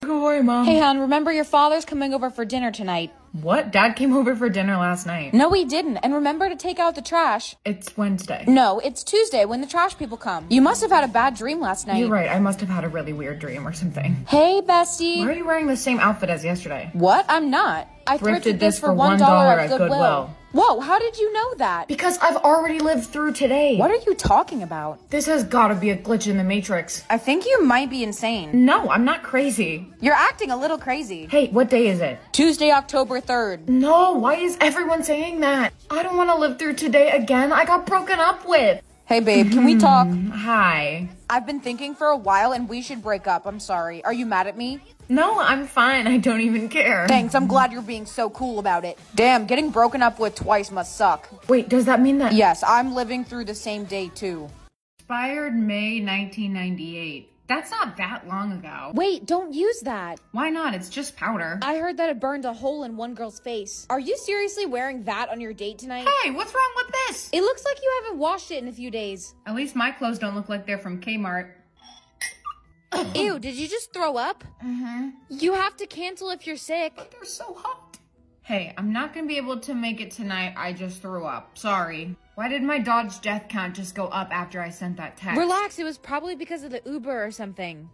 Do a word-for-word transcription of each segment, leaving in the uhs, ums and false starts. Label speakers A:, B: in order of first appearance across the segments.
A: Good morning, Mom.
B: Hey, hon, remember your father's coming over for dinner tonight.
A: What? Dad came over for dinner last night.
B: No, he didn't. And remember to take out the trash.
A: It's Wednesday.
B: No, it's Tuesday when the trash people come. You must have had a bad dream last night.
A: You're right. I must have had a really weird dream or something.
B: Hey, bestie.
A: Why are you wearing the same outfit as yesterday?
B: What? I'm not. I thrifted,
A: Thrifted
B: this for one dollar at Goodwill. Goodwill. Whoa, how did you know that?
A: Because I've already lived through today.
B: What are you talking about?
A: This has gotta be a glitch in the Matrix.
B: I think you might be insane.
A: No, I'm not crazy.
B: You're acting a little crazy.
A: Hey, what day is it?
B: Tuesday, October third.
A: No, why is everyone saying that? I don't want to live through today again. I got broken up with.
B: Hey, babe, can we talk?
A: Hi.
B: I've been thinking for a while and we should break up. I'm sorry. Are you mad at me?
A: No, I'm fine. I don't even care.
B: Thanks. I'm glad you're being so cool about it. Damn, getting broken up with twice must suck.
A: Wait, does that mean that?
B: Yes, I'm living through the same day too.
A: Expired May nineteen ninety-eight. That's not that long ago.
B: Wait, don't use that.
A: Why not? It's just powder.
B: I heard that it burned a hole in one girl's face. Are you seriously wearing that on your date tonight?
A: Hey, what's wrong with this?
B: It looks like you haven't washed it in a few days.
A: At least my clothes don't look like they're from Kmart.
B: Ew, did you just throw up?
A: Mm-hmm.
B: You have to cancel if you're sick.
A: But they're so hot. Hey, I'm not gonna be able to make it tonight. I just threw up. Sorry. Why did my Dodge death count just go up after I sent that text?
B: Relax, it was probably because of the Uber or something.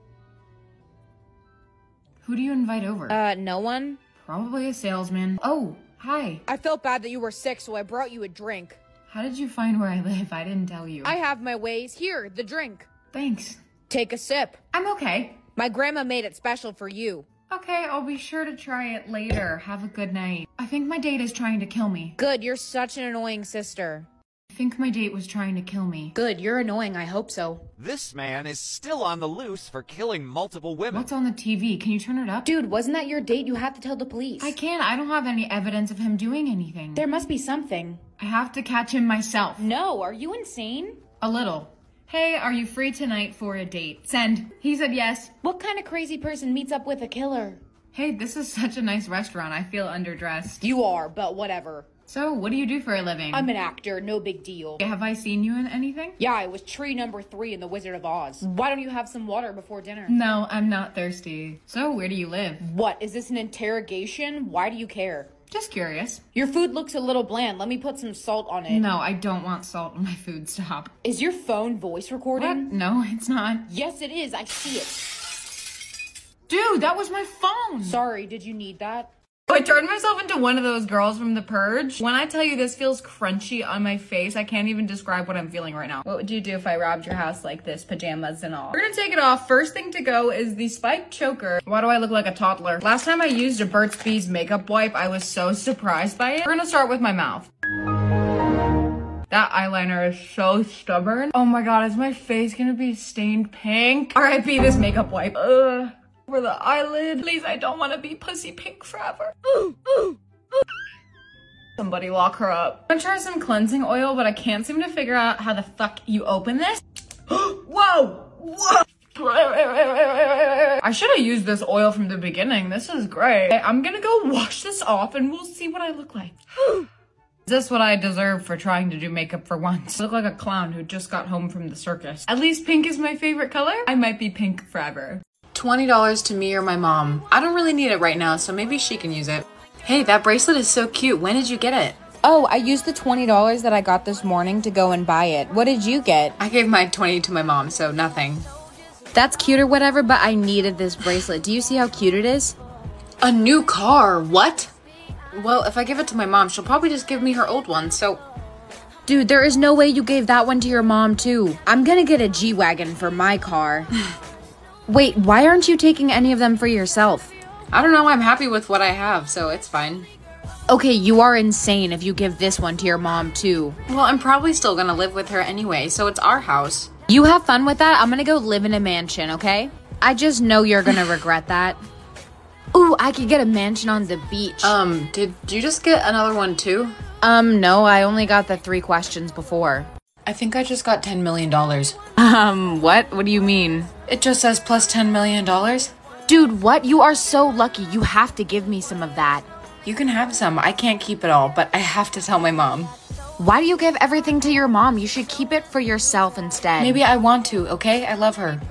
A: Who do you invite over?
B: Uh, no one?
A: Probably a salesman. Oh, hi.
B: I felt bad that you were sick, so I brought you a drink.
A: How did you find where I live? I didn't tell you.
B: I have my ways. Here, the drink.
A: Thanks.
B: Take a sip.
A: I'm okay.
B: My grandma made it special for you.
A: Okay, I'll be sure to try it later. Have a good night. I think my date is trying to kill me.
B: Good, you're such an annoying sister.
A: I think my date was trying to kill me.
B: Good, you're annoying, I hope so.
C: This man is still on the loose for killing multiple women.
A: What's on the T V? Can you turn it up?
B: Dude, wasn't that your date? You have to tell the police.
A: I can't. I don't have any evidence of him doing anything.
B: There must be something.
A: I have to catch him myself.
B: No, are you insane?
A: A little. Hey, are you free tonight for a date? Send. He said yes.
B: What kind of crazy person meets up with a killer?
A: Hey, this is such a nice restaurant. I feel underdressed.
B: You are, but whatever.
A: So, what do you do for a living?
B: I'm an actor, no big deal.
A: Have I seen you in anything?
B: Yeah, I was tree number three in The Wizard of Oz. Why don't you have some water before dinner?
A: No, I'm not thirsty. So, where do you live?
B: What, is this an interrogation? Why do you care?
A: Just curious.
B: Your food looks a little bland. Let me put some salt on it.
A: No, I don't want salt on my food. Stop.
B: Is your phone voice recording?
A: What? No, it's not.
B: Yes, it is. I see it.
A: Dude, that was my phone.
B: Sorry, did you need that?
A: I turned myself into one of those girls from The Purge. When I tell you this feels crunchy on my face, I can't even describe what I'm feeling right now. What would you do if I robbed your house like this, pajamas and all? We're gonna take it off. First thing to go is the spiked choker. Why do I look like a toddler? Last time I used a Burt's Bees makeup wipe, I was so surprised by it. We're gonna start with my mouth. That eyeliner is so stubborn. Oh my god, is my face gonna be stained pink? R I P this makeup wipe. Ugh. Over the eyelid. Please, I don't want to be pussy pink forever. Ooh, ooh, ooh. Somebody lock her up. I'm gonna try some cleansing oil, but I can't seem to figure out how the fuck you open this. Whoa! Whoa! I should have used this oil from the beginning. This is great. Okay, I'm gonna go wash this off and we'll see what I look like. Is this what I deserve for trying to do makeup for once? I look like a clown who just got home from the circus. At least pink is my favorite color. I might be pink forever. twenty dollars to me or my mom. I don't really need it right now, so maybe she can use it. Hey, that bracelet is so cute. When did you get it?
B: Oh, I used the twenty dollars that I got this morning to go and buy it. What did you get?
A: I gave my twenty to my mom, so nothing.
B: That's cute or whatever, but I needed this bracelet. Do you see how cute it is?
A: A new car? What? Well, if I give it to my mom, she'll probably just give me her old one, so...
B: Dude, there is no way you gave that one to your mom, too. I'm gonna get a G-Wagon for my car. Wait, why aren't you taking any of them for yourself?
A: I don't know, I'm happy with what I have, so it's fine.
B: Okay, you are insane if you give this one to your mom, too.
A: Well, I'm probably still gonna live with her anyway, so it's our house.
B: You have fun with that. I'm gonna go live in a mansion, okay? I just know you're gonna regret that. Ooh, I could get a mansion on the beach.
A: Um, did you just get another one too?
B: Um, no, I only got the three questions before.
A: I think I just got ten million dollars.
B: Um, what? What do you mean?
A: It just says plus ten million dollars.
B: Dude, what? You are so lucky. You have to give me some of that.
A: You can have some. I can't keep it all, but I have to tell my mom.
B: Why do you give everything to your mom? You should keep it for yourself instead.
A: Maybe I want to, okay? I love her.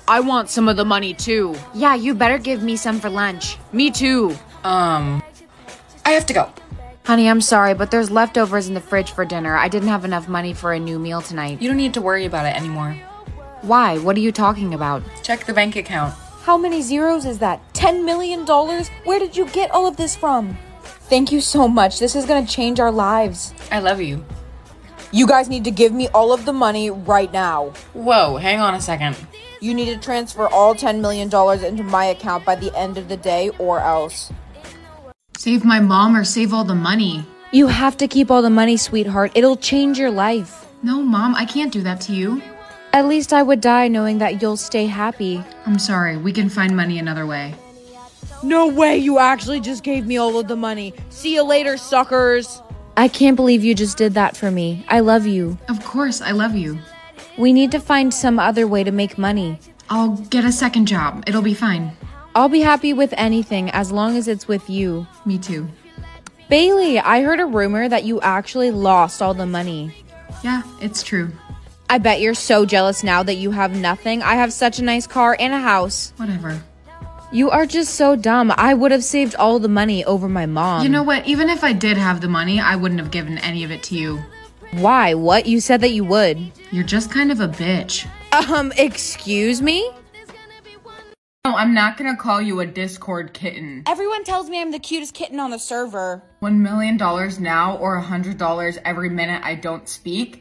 B: I want some of the money too. Yeah, you better give me some for lunch. Me too.
D: Um, I have to go.
B: Honey, I'm sorry, but there's leftovers in the fridge for dinner. I didn't have enough money for a new meal tonight.
D: You don't need to worry about it anymore.
B: Why? What are you talking about?
D: Check the bank account.
E: How many zeros is that? ten million dollars? Where did you get all of this from? Thank you so much. This is gonna change our lives.
D: I love you.
E: You guys need to give me all of the money right now.
D: Whoa, hang on a second.
E: You need to transfer all ten million dollars into my account by the end of the day or else.
A: Save my mom or save all the money.
B: You have to keep all the money, sweetheart. It'll change your life.
A: No, Mom, I can't do that to you.
B: At least I would die knowing that you'll stay happy.
A: I'm sorry, we can find money another way.
E: No way, you actually just gave me all of the money. See you later, suckers.
B: I can't believe you just did that for me. I love you.
A: Of course, I love you.
B: We need to find some other way to make money.
A: I'll get a second job. It'll be fine.
B: I'll be happy with anything as long as it's with you.
A: Me too.
B: Bailey, I heard a rumor that you actually lost all the money.
A: Yeah, it's true.
B: I bet you're so jealous now that you have nothing. I have such a nice car and a house.
A: Whatever.
B: You are just so dumb. I would have saved all the money over my mom.
A: You know what? Even if I did have the money, I wouldn't have given any of it to you.
B: Why? What? You said that you would.
A: You're just kind of a bitch.
B: Um, excuse me?
A: No, I'm not gonna call you a Discord kitten.
E: Everyone tells me I'm the cutest kitten on the server.
A: One million dollars now or a hundred dollars every minute I don't speak?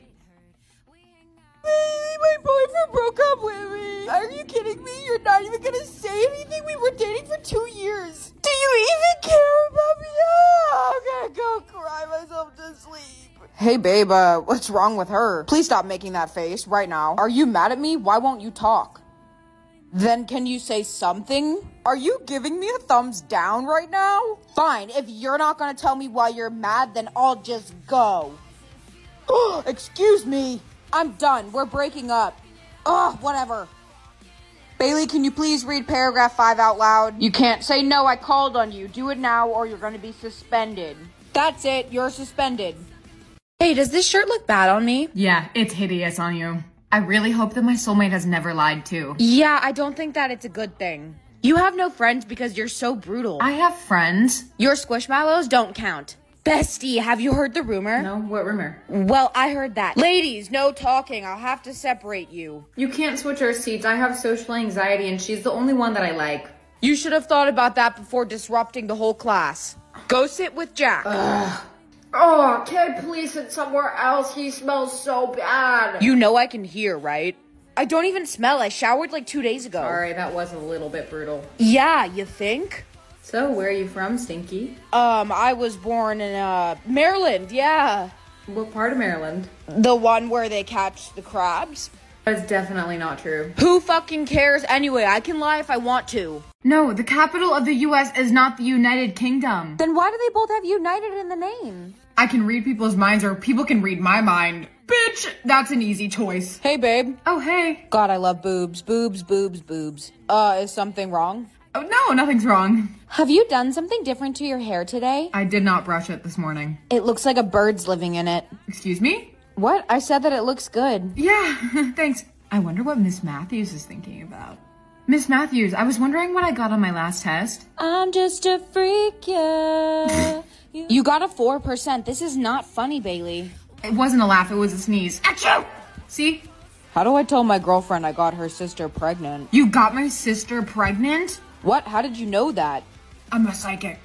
E: My boyfriend broke up with me. Are you kidding me? You're not even gonna say anything? We were dating for two years. Do you even care about me? Oh, I'm gonna go cry myself to sleep. Hey, babe, uh, what's wrong with her? Please stop making that face right now. Are you mad at me? Why won't you talk? Then can you say something? Are you giving me a thumbs down right now? Fine, if you're not gonna tell me why you're mad, then I'll just go. Excuse me. I'm done. We're breaking up. Ugh, whatever. Bailey, can you please read paragraph five out loud? You can't say no, I called on you. Do it now or you're gonna be suspended. That's it, you're suspended.
B: Hey, does this shirt look bad on me?
A: Yeah, it's hideous on you. I really hope that my soulmate has never lied too.
B: Yeah, I don't think that it's a good thing. You have no friends because you're so brutal.
A: I have friends.
B: Your squishmallows don't count. Bestie, have you heard the rumor?
A: No, what rumor?
B: Well, I heard that. Ladies, no talking. I'll have to separate you.
A: You can't switch our seats. I have social anxiety and she's the only one that I like.
E: You should have thought about that before disrupting the whole class. Go sit with Jack.
A: Ugh.
E: Oh, can I please sit somewhere else? He smells so bad. You know I can hear, right? I don't even smell. I showered like two days ago.
A: Sorry, that was a little bit brutal.
E: Yeah, you think?
A: So, where are you from, Stinky?
E: Um, I was born in, uh, Maryland, yeah.
A: What part of Maryland?
E: The one where they catch the crabs.
A: That's definitely not true.
E: Who fucking cares anyway? I can lie if I want to.
A: No, the capital of the U S is not the United Kingdom.
E: Then why do they both have United in the name?
A: I can read people's minds or people can read my mind. Bitch, that's an easy choice.
E: Hey, babe.
A: Oh, hey.
E: God, I love boobs. Boobs, boobs, boobs. Uh, is something wrong?
A: Oh, no, nothing's wrong.
B: Have you done something different to your hair today?
A: I did not brush it this morning.
B: It looks like a bird's living in it.
A: Excuse me?
B: What? I said that it looks good.
A: Yeah, thanks. I wonder what Miss Matthews is thinking about. Miss Matthews, I was wondering what I got on my last test.
B: I'm just a freak, yeah. You got a four percent. This is not funny, Bailey.
A: It wasn't a laugh, it was a sneeze. Achoo! See?
E: How do I tell my girlfriend I got her sister pregnant?
A: You got my sister pregnant?
E: What? How did you know that?
A: I'm a psychic.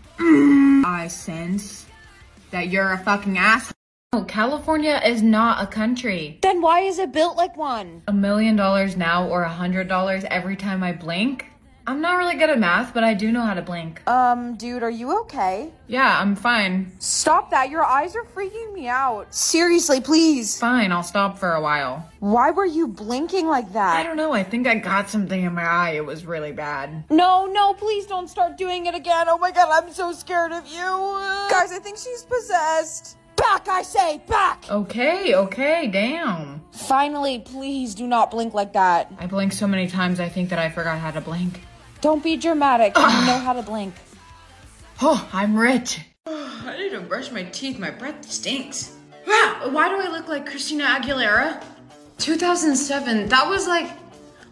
A: I sense that you're a fucking asshole. California is not a country.
E: Then why is it built like one?
A: A million dollars now or a hundred dollars every time I blink? I'm not really good at math, but I do know how to blink.
E: Um, dude, are you okay?
A: Yeah, I'm fine.
E: Stop that. Your eyes are freaking me out. Seriously, please.
A: Fine, I'll stop for a while.
E: Why were you blinking like that?
A: I don't know. I think I got something in my eye. It was really bad.
E: No, no, please don't start doing it again. Oh my God, I'm so scared of you. Guys, I think she's possessed. Back, I say, back!
A: Okay, okay, damn.
E: Finally, please do not blink like that.
A: I blinked so many times, I think that I forgot how to blink.
E: Don't be dramatic. You know how to blink.
A: Oh, I'm rich.
D: I need to brush my teeth. My breath stinks.
A: Wow, why do I look like Christina Aguilera? two thousand seven, that was like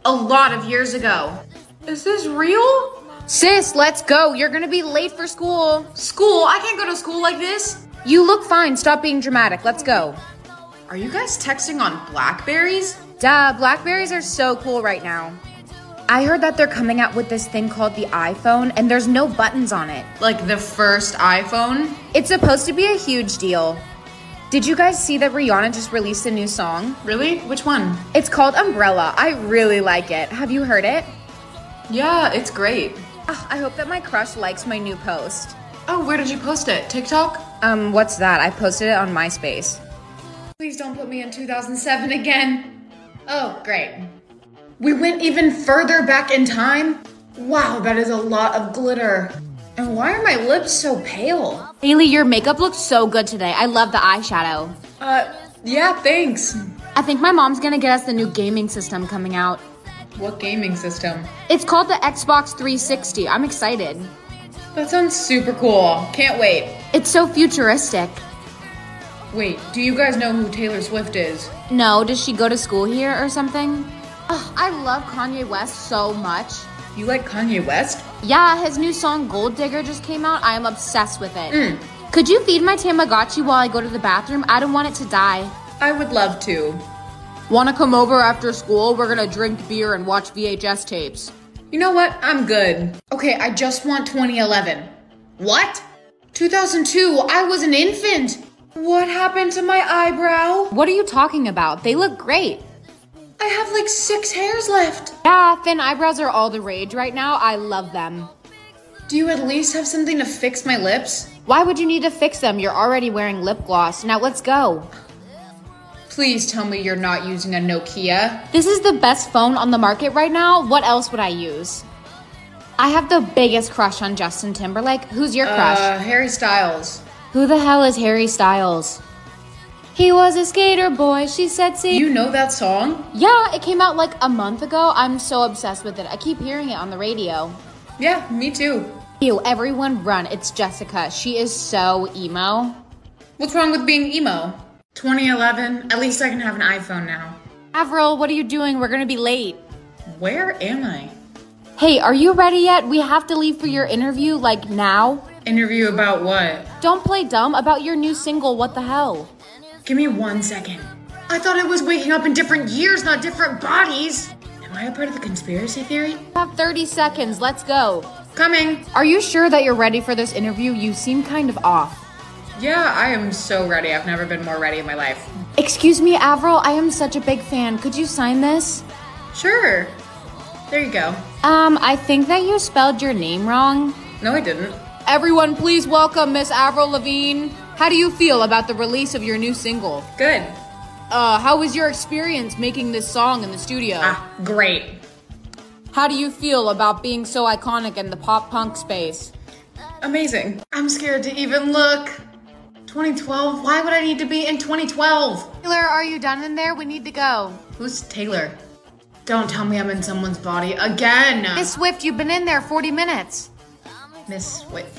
A: A lot of years ago. Is this real?
B: Sis, let's go. You're gonna be late for school.
A: School? I can't go to school like this.
B: You look fine. Stop being dramatic. Let's go.
A: Are you guys texting on Blackberries?
B: Duh, Blackberries are so cool right now. I heard that they're coming out with this thing called the iPhone, and there's no buttons on it.
A: Like the first iPhone?
B: It's supposed to be a huge deal. Did you guys see that Rihanna just released a new song?
A: Really? Which one?
B: It's called Umbrella. I really like it. Have you heard it?
A: Yeah, it's great.
B: Oh, I hope that my crush likes my new post.
A: Oh, where did you post it? TikTok?
B: Um, what's that? I posted it on MySpace.
A: Please don't put me in two thousand seven again. Oh, great. We went even further back in time? Wow, that is a lot of glitter. And why are my lips so pale?
B: Haley, your makeup looks so good today. I love the eyeshadow.
A: Uh, yeah, thanks.
B: I think my mom's gonna get us the new gaming system coming out.
A: What gaming system?
B: It's called the Xbox three sixty. I'm excited.
A: That sounds super cool. Can't wait.
B: It's so futuristic.
A: Wait, do you guys know who Taylor Swift is?
B: No, does she go to school here or something? Oh, I love Kanye West so much.
A: You like Kanye West?
B: Yeah, his new song Gold Digger just came out. I am obsessed with it.
A: Mm.
B: Could you feed my Tamagotchi while I go to the bathroom? I don't want it to die.
A: I would love to.
B: Wanna come over after school? We're gonna drink beer and watch V H S tapes.
A: You know what? I'm good. Okay, I just want twenty eleven. What? two thousand two, I was an infant. What happened to my eyebrow?
B: What are you talking about? They look great.
A: I have like six hairs left.
B: Yeah, thin eyebrows are all the rage right now. I love them.
A: Do you at least have something to fix my lips?
B: Why would you need to fix them? You're already wearing lip gloss. Now let's go.
A: Please tell me you're not using a Nokia.
B: This is the best phone on the market right now. What else would I use? I have the biggest crush on Justin Timberlake. Who's your crush?
A: Uh, Harry Styles.
B: Who the hell is Harry Styles? He was a skater boy, she said, see.
A: You know that song?
B: Yeah, it came out like a month ago. I'm so obsessed with it. I keep hearing it on the radio.
A: Yeah, me too.
B: Ew, everyone run. It's Jessica. She is so emo.
A: What's wrong with being emo? twenty eleven, at least I can have an iPhone now.
B: Avril, what are you doing? We're gonna be late.
A: Where am I?
B: Hey, are you ready yet? We have to leave for your interview, like now.
A: Interview about what?
B: Don't play dumb about your new single, What the Hell.
A: Give me one second. I thought I was waking up in different years, not different bodies. Am I a part of the conspiracy theory?
B: You have thirty seconds, let's go.
A: Coming.
B: Are you sure that you're ready for this interview? You seem kind of off.
A: Yeah, I am so ready. I've never been more ready in my life.
B: Excuse me, Avril, I am such a big fan. Could you sign this?
A: Sure. There you go.
B: Um, I think that you spelled your name wrong.
A: No, I didn't.
B: Everyone, please welcome Miss Avril Lavigne. How do you feel about the release of your new single?
A: Good.
B: Uh, how was your experience making this song in the studio?
A: Ah, great.
B: How do you feel about being so iconic in the pop punk space?
A: Amazing. I'm scared to even look. twenty twelve? Why would I need to be in twenty twelve?
B: Taylor, are you done in there? We need to go.
A: Who's Taylor? Don't tell me I'm in someone's body again.
B: Miss Swift, you've been in there forty minutes.
A: Miss Swift.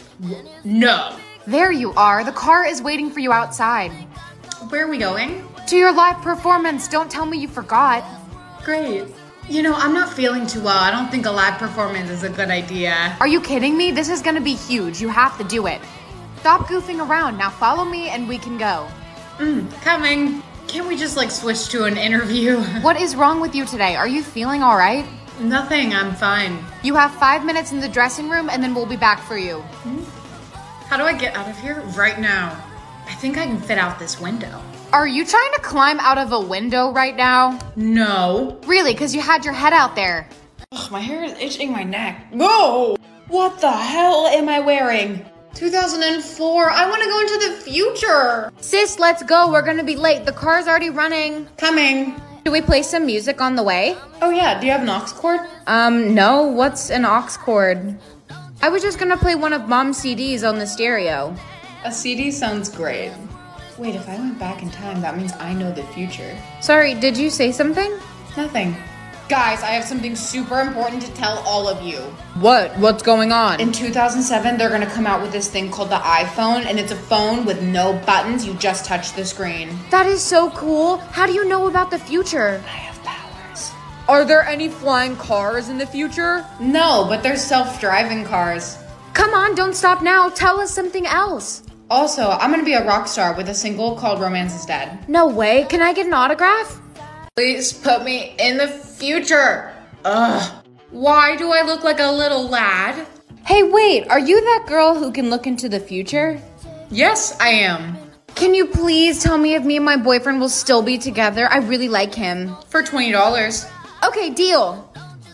A: No.
B: There you are. The car is waiting for you outside.
A: Where are we going?
B: To your live performance. Don't tell me you forgot.
A: Great. You know, I'm not feeling too well. I don't think a live performance is a good idea.
B: Are you kidding me? This is gonna be huge. You have to do it. Stop goofing around. Now follow me and we can go.
A: Mm, coming. Can't we just like switch to an interview?
B: What is wrong with you today? Are you feeling all right?
A: Nothing, I'm fine.
B: You have five minutes in the dressing room and then we'll be back for you.
A: Mm. How do I get out of here? Right now. I think I can fit out this window.
B: Are you trying to climb out of a window right now?
A: No.
B: Really, because you had your head out there.
A: Ugh, my hair is itching my neck. Whoa! What the hell am I wearing? two thousand four, I want to go into the future.
B: Sis, let's go. We're gonna be late. The car's already running.
A: Coming.
B: Should we play some music on the way?
A: Oh yeah, do you have an aux cord?
B: Um, no. What's an aux cord? I was just gonna play one of Mom's C Ds on the stereo.
A: A C D sounds great. Wait, if I went back in time, that means I know the future.
B: Sorry, did you say something?
A: Nothing. Guys, I have something super important to tell all of you.
B: What? What's going on?
A: In two thousand seven, they're gonna come out with this thing called the iPhone, and it's a phone with no buttons, you just touch the screen.
B: That is so cool. How do you know about the future?
A: I have powers.
B: Are there any flying cars in the future?
A: No, but there's self-driving cars.
B: Come on, don't stop now. Tell us something else.
A: Also, I'm gonna be a rock star with a single called Romance is Dead.
B: No way. Can I get an autograph?
A: Please put me in the future. Ugh. Why do I look like a little lad?
B: Hey, wait. Are you that girl who can look into the future?
A: Yes, I am.
B: Can you please tell me if me and my boyfriend will still be together? I really like him.
A: For twenty dollars.
B: Okay, deal.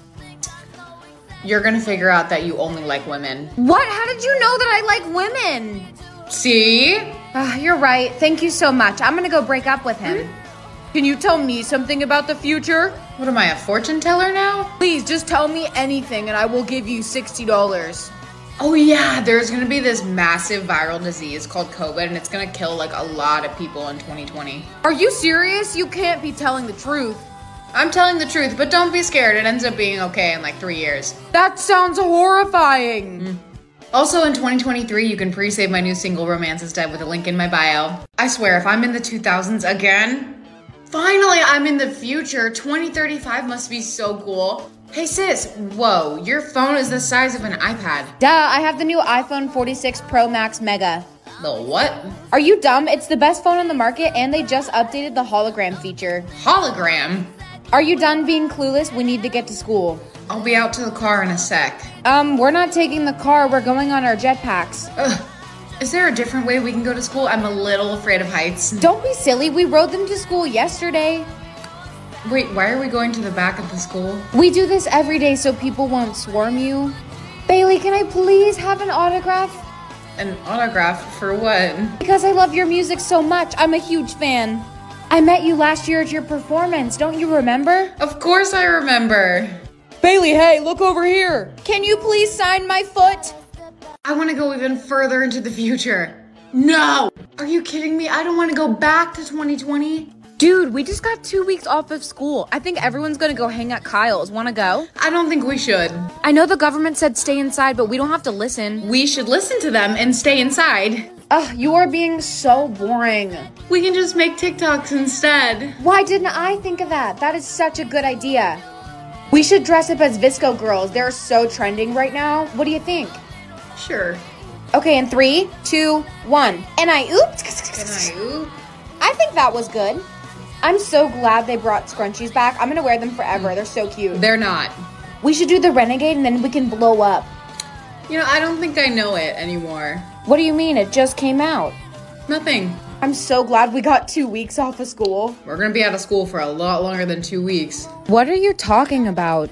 A: You're gonna figure out that you only like women.
B: What? How did you know that I like women?
A: See?
B: Uh, you're right. Thank you so much. I'm gonna go break up with him. Mm-hmm. Can you tell me something about the future?
A: What am I, a fortune teller now?
B: Please, just tell me anything and I will give you sixty dollars.
A: Oh yeah, there's gonna be this massive viral disease called COVID and it's gonna kill like a lot of people in twenty twenty.
B: Are you serious? You can't be telling the truth.
A: I'm telling the truth, but don't be scared. It ends up being okay in like three years.
B: That sounds horrifying.
A: Mm. Also in twenty twenty-three, you can pre-save my new single Romance is Dead with a link in my bio. I swear, if I'm in the two thousands again, finally I'm in the future. twenty thirty-five must be so cool. Hey sis, whoa, your phone is the size of an iPad.
B: Duh, I have the new iPhone forty-six Pro Max Mega.
A: The what?
B: Are you dumb? It's the best phone on the market and they just updated the hologram feature.
A: Hologram?
B: Are you done being clueless? We need to get to school.
A: I'll be out to the car in a sec.
B: Um, we're not taking the car. We're going on our jetpacks.
A: Ugh. Is there a different way we can go to school? I'm a little afraid of heights.
B: Don't be silly. We rode them to school yesterday.
A: Wait, why are we going to the back of the school?
B: We do this every day so people won't swarm you. Bailey, can I please have an autograph?
A: An autograph for what?
B: Because I love your music so much. I'm a huge fan. I met you last year at your performance. Don't you remember?
A: Of course I remember.
B: Bailey, hey, look over here. Can you please sign my foot?
A: I want to go even further into the future. No! Are you kidding me? I don't want to go back to twenty twenty.
B: Dude, we just got two weeks off of school. I think everyone's gonna go hang at Kyle's. Wanna go?
A: I don't think we should.
B: I know the government said stay inside, but we don't have to listen.
A: We should listen to them and stay inside.
B: Ugh, you are being so boring.
A: We can just make TikToks instead.
B: Why didn't I think of that? That is such a good idea. We should dress up as Visco girls. They're so trending right now. What do you think?
A: Sure.
B: Okay, in three, two, one. And I oops.
A: Can I oop?
B: I think that was good. I'm so glad they brought scrunchies back. I'm gonna wear them forever. They're so cute.
A: They're not.
B: We should do the Renegade and then we can blow up.
A: You know, I don't think I know it anymore.
B: What do you mean? It just came out.
A: Nothing.
B: I'm so glad we got two weeks off of school.
A: We're gonna be out of school for a lot longer than two weeks.
B: What are you talking about?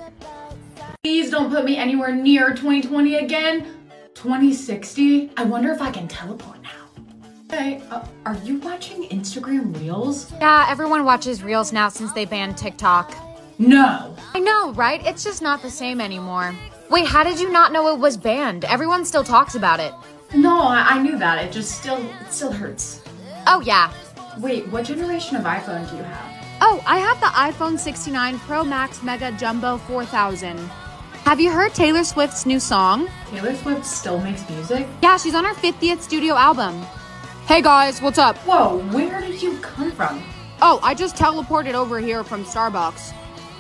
A: Please don't put me anywhere near twenty twenty again. twenty sixty? I wonder if I can teleport now. Hey, uh, are you watching Instagram Reels?
B: Yeah, everyone watches Reels now since they banned TikTok.
A: No.
B: I know, right? It's just not the same anymore. Wait, how did you not know it was banned? Everyone still talks about it.
A: No, I, I knew that. It just still, it still hurts.
B: Oh, yeah.
A: Wait, what generation of iPhone do you have?
B: Oh, I have the iPhone sixty-nine Pro Max Mega Jumbo four thousand. Have you heard Taylor Swift's new song?
A: Taylor Swift still makes music?
B: Yeah, she's on her fiftieth studio album. Hey guys, what's up?
A: Whoa, where did you come from?
B: Oh, I just teleported over here from Starbucks.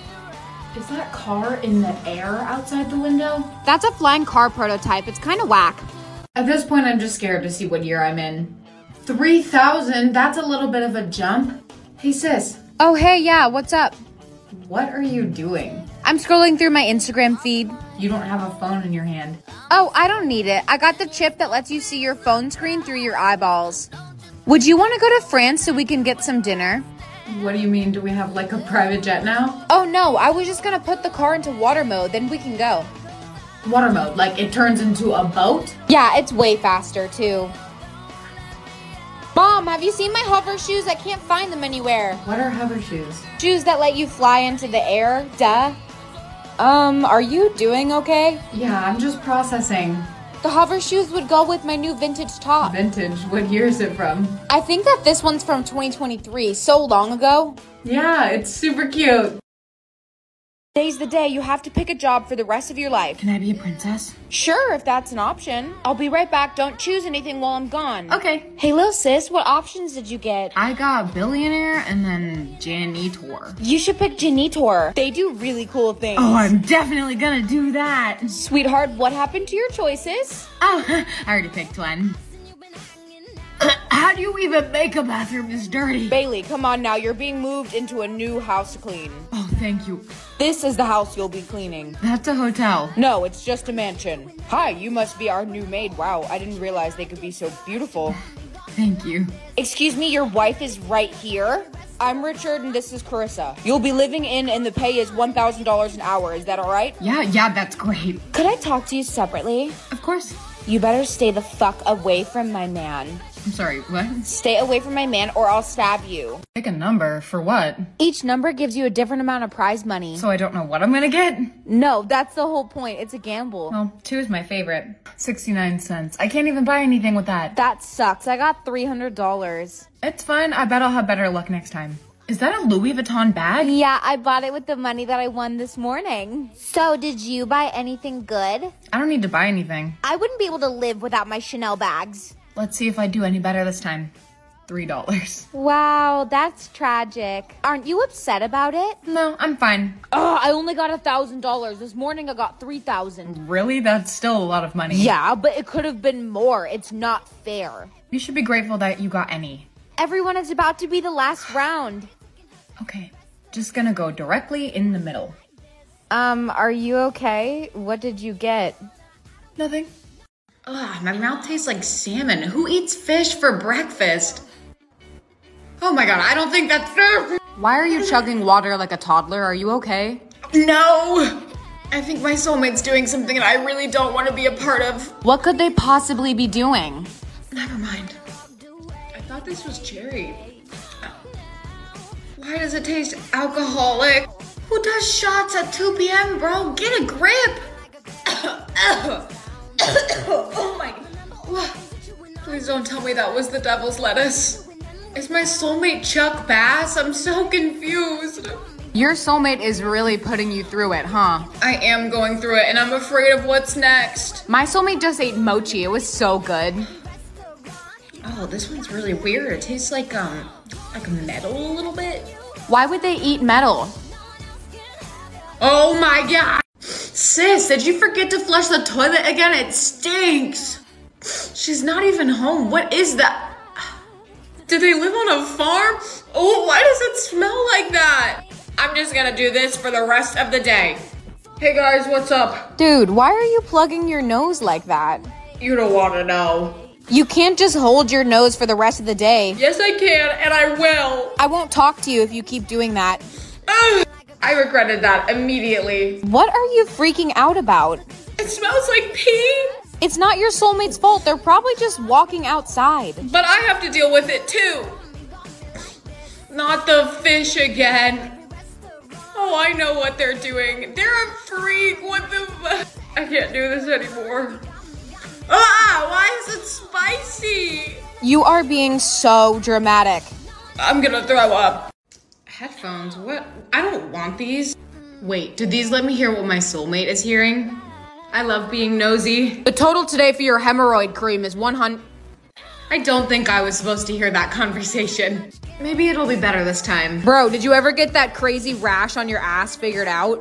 A: Is that car in the air outside the window?
B: That's a flying car prototype. It's kind of whack.
A: At this point, I'm just scared to see what year I'm in. three thousand, that's a little bit of a jump. Hey sis.
B: Oh, hey, yeah, what's up?
A: What are you doing?
B: I'm scrolling through my Instagram feed.
A: You don't have a phone in your hand.
B: Oh, I don't need it. I got the chip that lets you see your phone screen through your eyeballs. Would you want to go to France so we can get some dinner?
A: What do you mean? Do we have like a private jet now?
B: Oh no, I was just gonna put the car into water mode, then we can go.
A: Water mode, like it turns into a boat?
B: Yeah, it's way faster too. Mom, have you seen my hover shoes? I can't find them anywhere.
A: What are hover shoes?
B: Shoes that let you fly into the air, duh. Um, are you doing okay?
A: Yeah, I'm just processing.
B: The hover shoes would go with my new vintage top.
A: Vintage? What year is it from?
B: I think that this one's from twenty twenty-three, so long ago.
A: Yeah, it's super cute.
B: Today's the day you have to pick a job for the rest of your life.
E: Can I be a princess?
B: Sure, if that's an option. I'll be right back. Don't choose anything while I'm gone.
E: Okay.
B: Hey, little sis, what options did you get?
E: I got billionaire and then janitor.
B: You should pick janitor. They do really cool things.
E: Oh, I'm definitely gonna do that.
B: Sweetheart, what happened to your choices?
E: Oh, I already picked one. How do you even make a bathroom this dirty?
B: Bailey, come on now. You're being moved into a new house to clean.
E: Oh, thank you.
B: This is the house you'll be cleaning.
E: That's a hotel.
B: No, it's just a mansion. Hi, you must be our new maid. Wow, I didn't realize they could be so beautiful.
E: Thank you.
B: Excuse me, your wife is right here? I'm Richard and this is Carissa. You'll be living in and the pay is one thousand dollars an hour. Is that all right?
E: Yeah, yeah, that's great.
B: Could I talk to you separately?
E: Of course.
B: You better stay the fuck away from my man.
E: I'm sorry, what?
B: Stay away from my man or I'll stab you.
E: Pick a number for what?
B: Each number gives you a different amount of prize money.
E: So I don't know what I'm gonna get?
B: No, that's the whole point. It's a gamble.
E: Well, two is my favorite. sixty-nine cents. I can't even buy anything with that.
B: That sucks. I got three hundred dollars.
E: It's fine. I bet I'll have better luck next time. Is that a Louis Vuitton bag?
B: Yeah, I bought it with the money that I won this morning. So, did you buy anything good?
E: I don't need to buy anything.
B: I wouldn't be able to live without my Chanel bags.
E: Let's see if I do any better this time. Three dollars.
B: Wow, that's tragic. Aren't you upset about it?
E: No, I'm fine.
B: Oh, I only got a thousand dollars. This morning I got three thousand.
E: Really? That's still a lot of money.
B: Yeah, but it could have been more. It's not fair.
E: You should be grateful that you got any.
B: Everyone is about to be the last round.
E: Okay, just gonna go directly in the middle.
B: Um, are you okay? What did you get?
E: Nothing.
D: Ugh, my mouth tastes like salmon. Who eats fish for breakfast? Oh my god, I don't think that's fair.
A: Why are you chugging water like a toddler? Are you okay?
D: No! I think my soulmate's doing something that I really don't want to be a part of.
A: What could they possibly be doing?
D: Never mind. I thought this was cherry. Why does it taste alcoholic? Who does shots at two p m, bro? Get a grip! Oh my god. Please don't tell me that was the devil's lettuce. Is my soulmate Chuck Bass? I'm so confused.
A: Your soulmate is really putting you through it, huh?
D: I am going through it and I'm afraid of what's next.
A: My soulmate just ate mochi. It was so good.
D: Oh, this one's really weird. It tastes like, um, like metal a little bit.
A: Why would they eat metal?
D: Oh my god! Sis, did you forget to flush the toilet again? It stinks! She's not even home. What is that? Do they live on a farm? Oh, why does it smell like that? I'm just gonna do this for the rest of the day. Hey guys, what's up?
B: Dude, why are you plugging your nose like that?
D: You don't wanna know.
B: You can't just hold your nose for the rest of the day.
D: Yes, I can, and I will.
B: I won't talk to you if you keep doing that.
D: Ugh, I regretted that immediately.
B: What are you freaking out about?
D: It smells like pee.
B: It's not your soulmate's fault. They're probably just walking outside.
D: But I have to deal with it too. Not the fish again. Oh, I know what they're doing. They're a freak. What the fu- I can't do this anymore. Ah, why is it spicy?
B: You are being so dramatic.
D: I'm gonna throw up. Headphones, what? I don't want these. Wait, did these let me hear what my soulmate is hearing? I love being nosy.
A: The total today for your hemorrhoid cream is one hundred.
D: I don't think I was supposed to hear that conversation. Maybe it'll be better this time.
A: Bro, did you ever get that crazy rash on your ass figured out?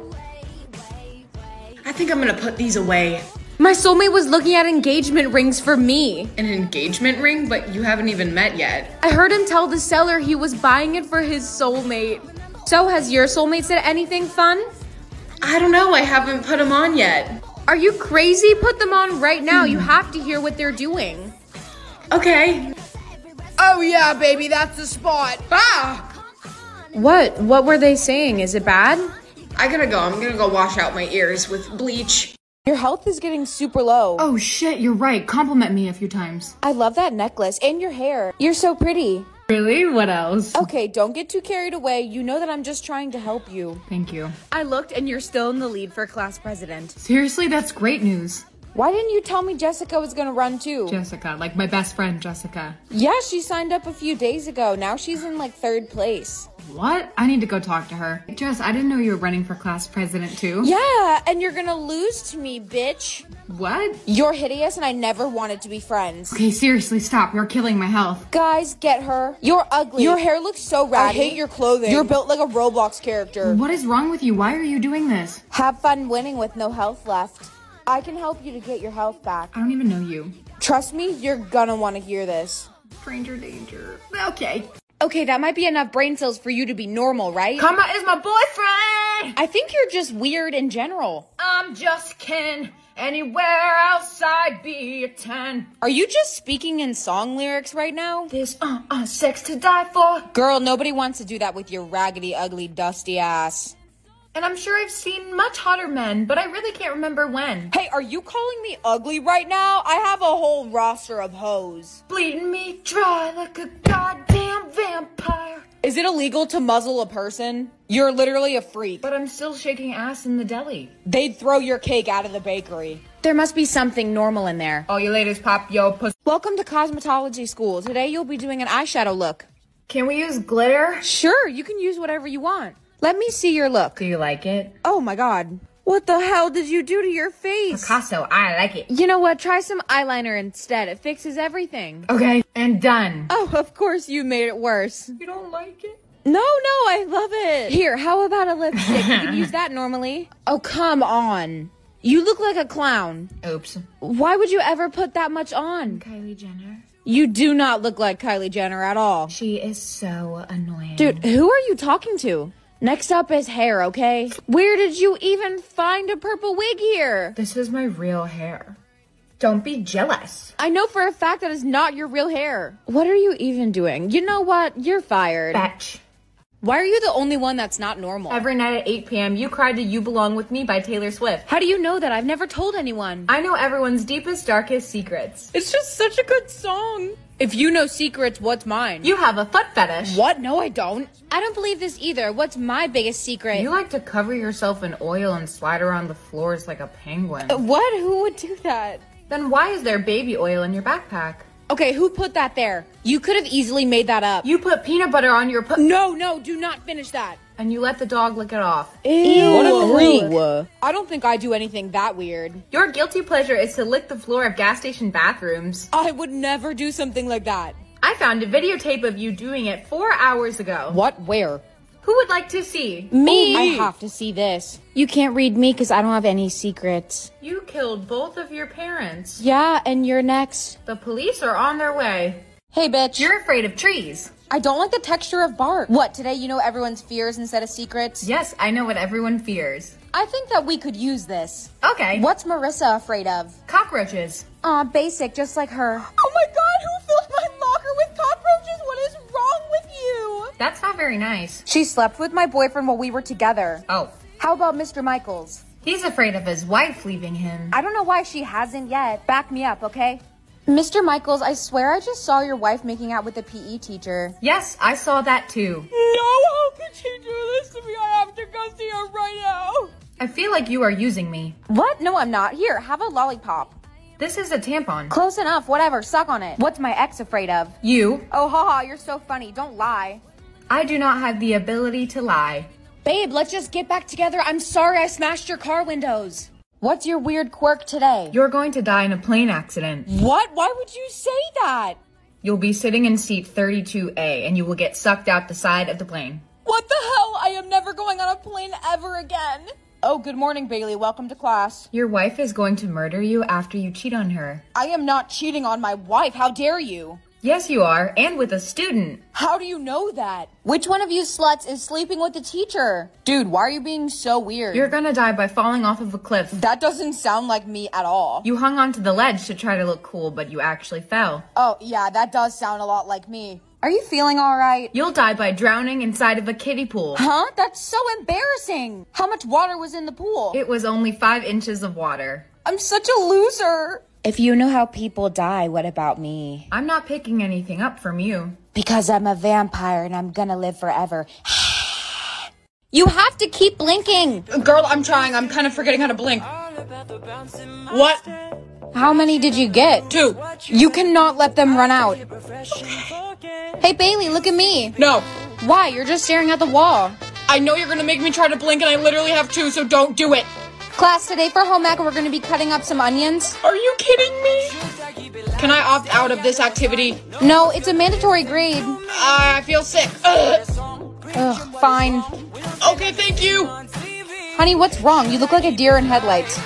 D: I think I'm gonna put these away.
A: My soulmate was looking at engagement rings for me.
D: An engagement ring? But you haven't even met yet.
A: I heard him tell the seller he was buying it for his soulmate. So has your soulmate said anything fun?
D: I don't know, I haven't put them on yet.
A: Are you crazy? Put them on right now. You have to hear what they're doing.
D: Okay.
A: Oh yeah, baby, that's the spot.
D: Ah!
A: What? What were they saying? Is it bad?
D: I gotta go, I'm gonna go wash out my ears with bleach.
B: Your health is getting super low.
E: Oh shit, you're right. Compliment me a few times.
B: I love that necklace and your hair. You're so pretty.
E: Really? What else?
B: Okay, don't get too carried away. You know that I'm just trying to help you.
E: Thank you.
A: I looked and you're still in the lead for class president.
E: Seriously, that's great news.
B: Why didn't you tell me Jessica was gonna run too?
E: Jessica, like my best friend, Jessica.
B: Yeah, she signed up a few days ago. Now she's in like third place.
A: What? I need to go talk to her. Jess, I didn't know you were running for class president too.
B: Yeah, and you're gonna lose to me, bitch.
A: What?
B: You're hideous and I never wanted to be friends.
A: Okay, seriously, stop. You're killing my health.
B: Guys, get her. You're ugly. Your hair looks so ratty.
E: I hate your clothing.
B: You're built like a Roblox character.
A: What is wrong with you? Why are you doing this?
B: Have fun winning with no health left. I can help you to get your health back.
A: I don't even know you.
B: Trust me, you're gonna want to hear this.
A: Stranger danger. Okay.
B: Okay, that might be enough brain cells for you to be normal, right?
A: Karma is my boyfriend!
B: I think you're just weird in general.
A: I'm just Ken. Anywhere else I'd be a ten.
B: Are you just speaking in song lyrics right now?
A: This uh uh sex to die for.
B: Girl, nobody wants to do that with your raggedy, ugly, dusty ass.
A: And I'm sure I've seen much hotter men, but I really can't remember when.
B: Hey, are you calling me ugly right now? I have a whole roster of hoes.
A: Bleeding me dry like a goddamn vampire.
B: Is it illegal to muzzle a person? You're literally a freak.
A: But I'm still shaking ass in the deli.
B: They'd throw your cake out of the bakery. There must be something normal in there.
A: All you ladies pop yo pussy.
B: Welcome to cosmetology school. Today you'll be doing an eyeshadow look.
A: Can we use glitter?
B: Sure, you can use whatever you want. Let me see your look.
A: Do you like it?
B: Oh my god. What the hell did you do to your face?
A: Picasso, I like it.
B: You know what? Try some eyeliner instead. It fixes everything.
A: Okay, and done.
B: Oh, of course you made it worse.
A: You don't like it?
B: No, no, I love it. Here, how about a lipstick? You can use that normally. Oh, come on. You look like a clown.
A: Oops.
B: Why would you ever put that much on?
A: Kylie Jenner.
B: You do not look like Kylie Jenner at all.
A: She is so annoying.
B: Dude, who are you talking to? Next up is hair, okay? Where did you even find a purple wig here?
A: This is my real hair. Don't be jealous.
B: I know for a fact that is not your real hair. What are you even doing? You know what? You're fired.
A: Batch.
B: Why are you the only one that's not normal?
A: Every night at eight p m you cried to You Belong With Me by Taylor Swift.
B: How do you know that? I've never told anyone.
A: I know everyone's deepest, darkest secrets.
B: It's just such a good song. If you know secrets, what's mine?
A: You have a foot fetish.
B: What? No, I don't. I don't believe this either. What's my biggest secret?
A: You like to cover yourself in oil and slide around the floors like a penguin.
B: What? Who would do that?
A: Then why is there baby oil in your backpack?
B: Okay, who put that there? You could have easily made that up.
A: You put peanut butter on your pu-
B: No, no, do not finish that.
A: And you let the dog lick it off.
B: Ew.
E: What a freak.
B: I don't think I do anything that weird.
A: Your guilty pleasure is to lick the floor of gas station bathrooms.
B: I would never do something like that.
A: I found a videotape of you doing it four hours ago.
B: What? Where?
A: Who would like to see?
B: Me! I have to see this. You can't read me because I don't have any secrets.
A: You killed both of your parents.
B: Yeah, and you're next.
A: The police are on their way.
B: Hey, bitch.
A: You're afraid of trees.
B: I don't like the texture of bark. What, today you know everyone's fears instead of secrets?
A: Yes, I know what everyone fears.
B: I think that we could use this.
A: Okay.
B: What's Marissa afraid of?
A: Cockroaches.
B: Aw, basic, just like her.
E: Oh my god, who filled my locker with cockroaches? What is wrong with you?
A: That's not very nice.
B: She slept with my boyfriend while we were together.
A: Oh.
B: How about Mister Michaels?
A: He's afraid of his wife leaving him.
B: I don't know why she hasn't yet. Back me up, okay? Mister Michaels, I swear I just saw your wife making out with the P E teacher.
A: Yes, I saw that too.
E: No, how could she do this to me? I have to go see her right now.
A: I feel like you are using me.
B: What? No, I'm not. Here, have a lollipop.
A: This is a tampon.
B: Close enough, whatever, suck on it. What's my ex afraid of?
A: You.
B: Oh, haha, you're so funny. Don't lie.
A: I do not have the ability to lie.
B: Babe, let's just get back together. I'm sorry I smashed your car windows. What's your weird quirk today?
A: You're going to die in a plane accident.
B: What? Why would you say that?
A: You'll be sitting in seat thirty-two A and you will get sucked out the side of the plane.
E: What the hell? I am never going on a plane ever again.
B: Oh, good morning, Bailey. Welcome to class.
A: Your wife is going to murder you after you cheat on her.
B: I am not cheating on my wife. How dare you?
A: Yes, you are, and with a student.
B: How do you know that? Which one of you sluts is sleeping with the teacher? Dude, why are you being so weird?
A: You're gonna die by falling off of a cliff.
B: That doesn't sound like me at all.
A: You hung onto the ledge to try to look cool, but you actually fell.
B: Oh, yeah, that does sound a lot like me. Are you feeling all right?
A: You'll die by drowning inside of a kiddie pool.
B: Huh? That's so embarrassing. How much water was in the pool?
A: It was only five inches of water.
B: I'm such a loser. If you know how people die, what about me?
A: I'm not picking anything up from you.
B: Because I'm a vampire and I'm gonna live forever. You have to keep blinking.
E: Girl, I'm trying. I'm kind of forgetting how to blink. What?
B: How many did you get?
E: Two.
B: You cannot let them run out. Hey, Bailey, look at me.
E: No.
B: Why? You're just staring at the wall.
D: I know you're gonna make me try to blink and I literally have two, so don't do it.
B: Class, today for home ec, we're gonna be cutting up some onions.
D: Are you kidding me? Can I opt out of this activity?
B: No, it's a mandatory grade.
D: Uh, I feel sick. Ugh.
B: Ugh, fine.
D: Okay, thank you.
B: Honey, what's wrong? You look like a deer in headlights.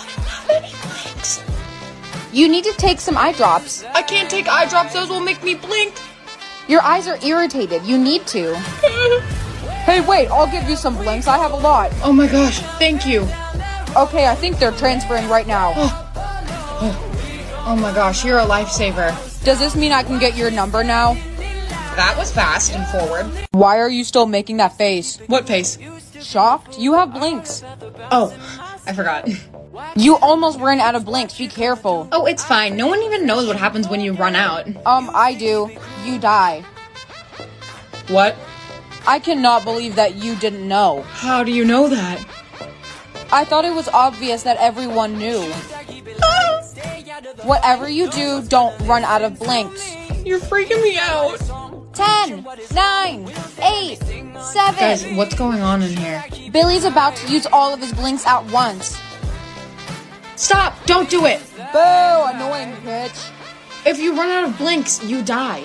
B: You need to take some eye drops.
D: I can't take eye drops, those will make me blink.
B: Your eyes are irritated. You need to.
E: Hey, wait, I'll give you some blinks. I have a lot.
D: Oh my gosh, thank you.
E: Okay, I think they're transferring right now.
D: Oh my gosh, you're a lifesaver.
E: Does this mean I can get your number now?
D: That was fast and forward.
E: Why are you still making that face?
D: What face?
E: Shocked? You have blinks.
D: Oh, I forgot.
E: You almost ran out of blinks. Be careful.
A: Oh, it's fine. No one even knows what happens when you run out.
E: Um, I do. You die.
D: What?
E: I cannot believe that you didn't know.
D: How do you know that?
E: I thought it was obvious that everyone knew. Whatever you do, don't run out of blinks.
D: You're freaking me out.
B: Ten, nine, eight, seven.
A: Guys, what's going on in here?
B: Billy's about to use all of his blinks at once.
A: Stop! Don't do it!
E: Boo! Annoying bitch.
A: If you run out of blinks, you die.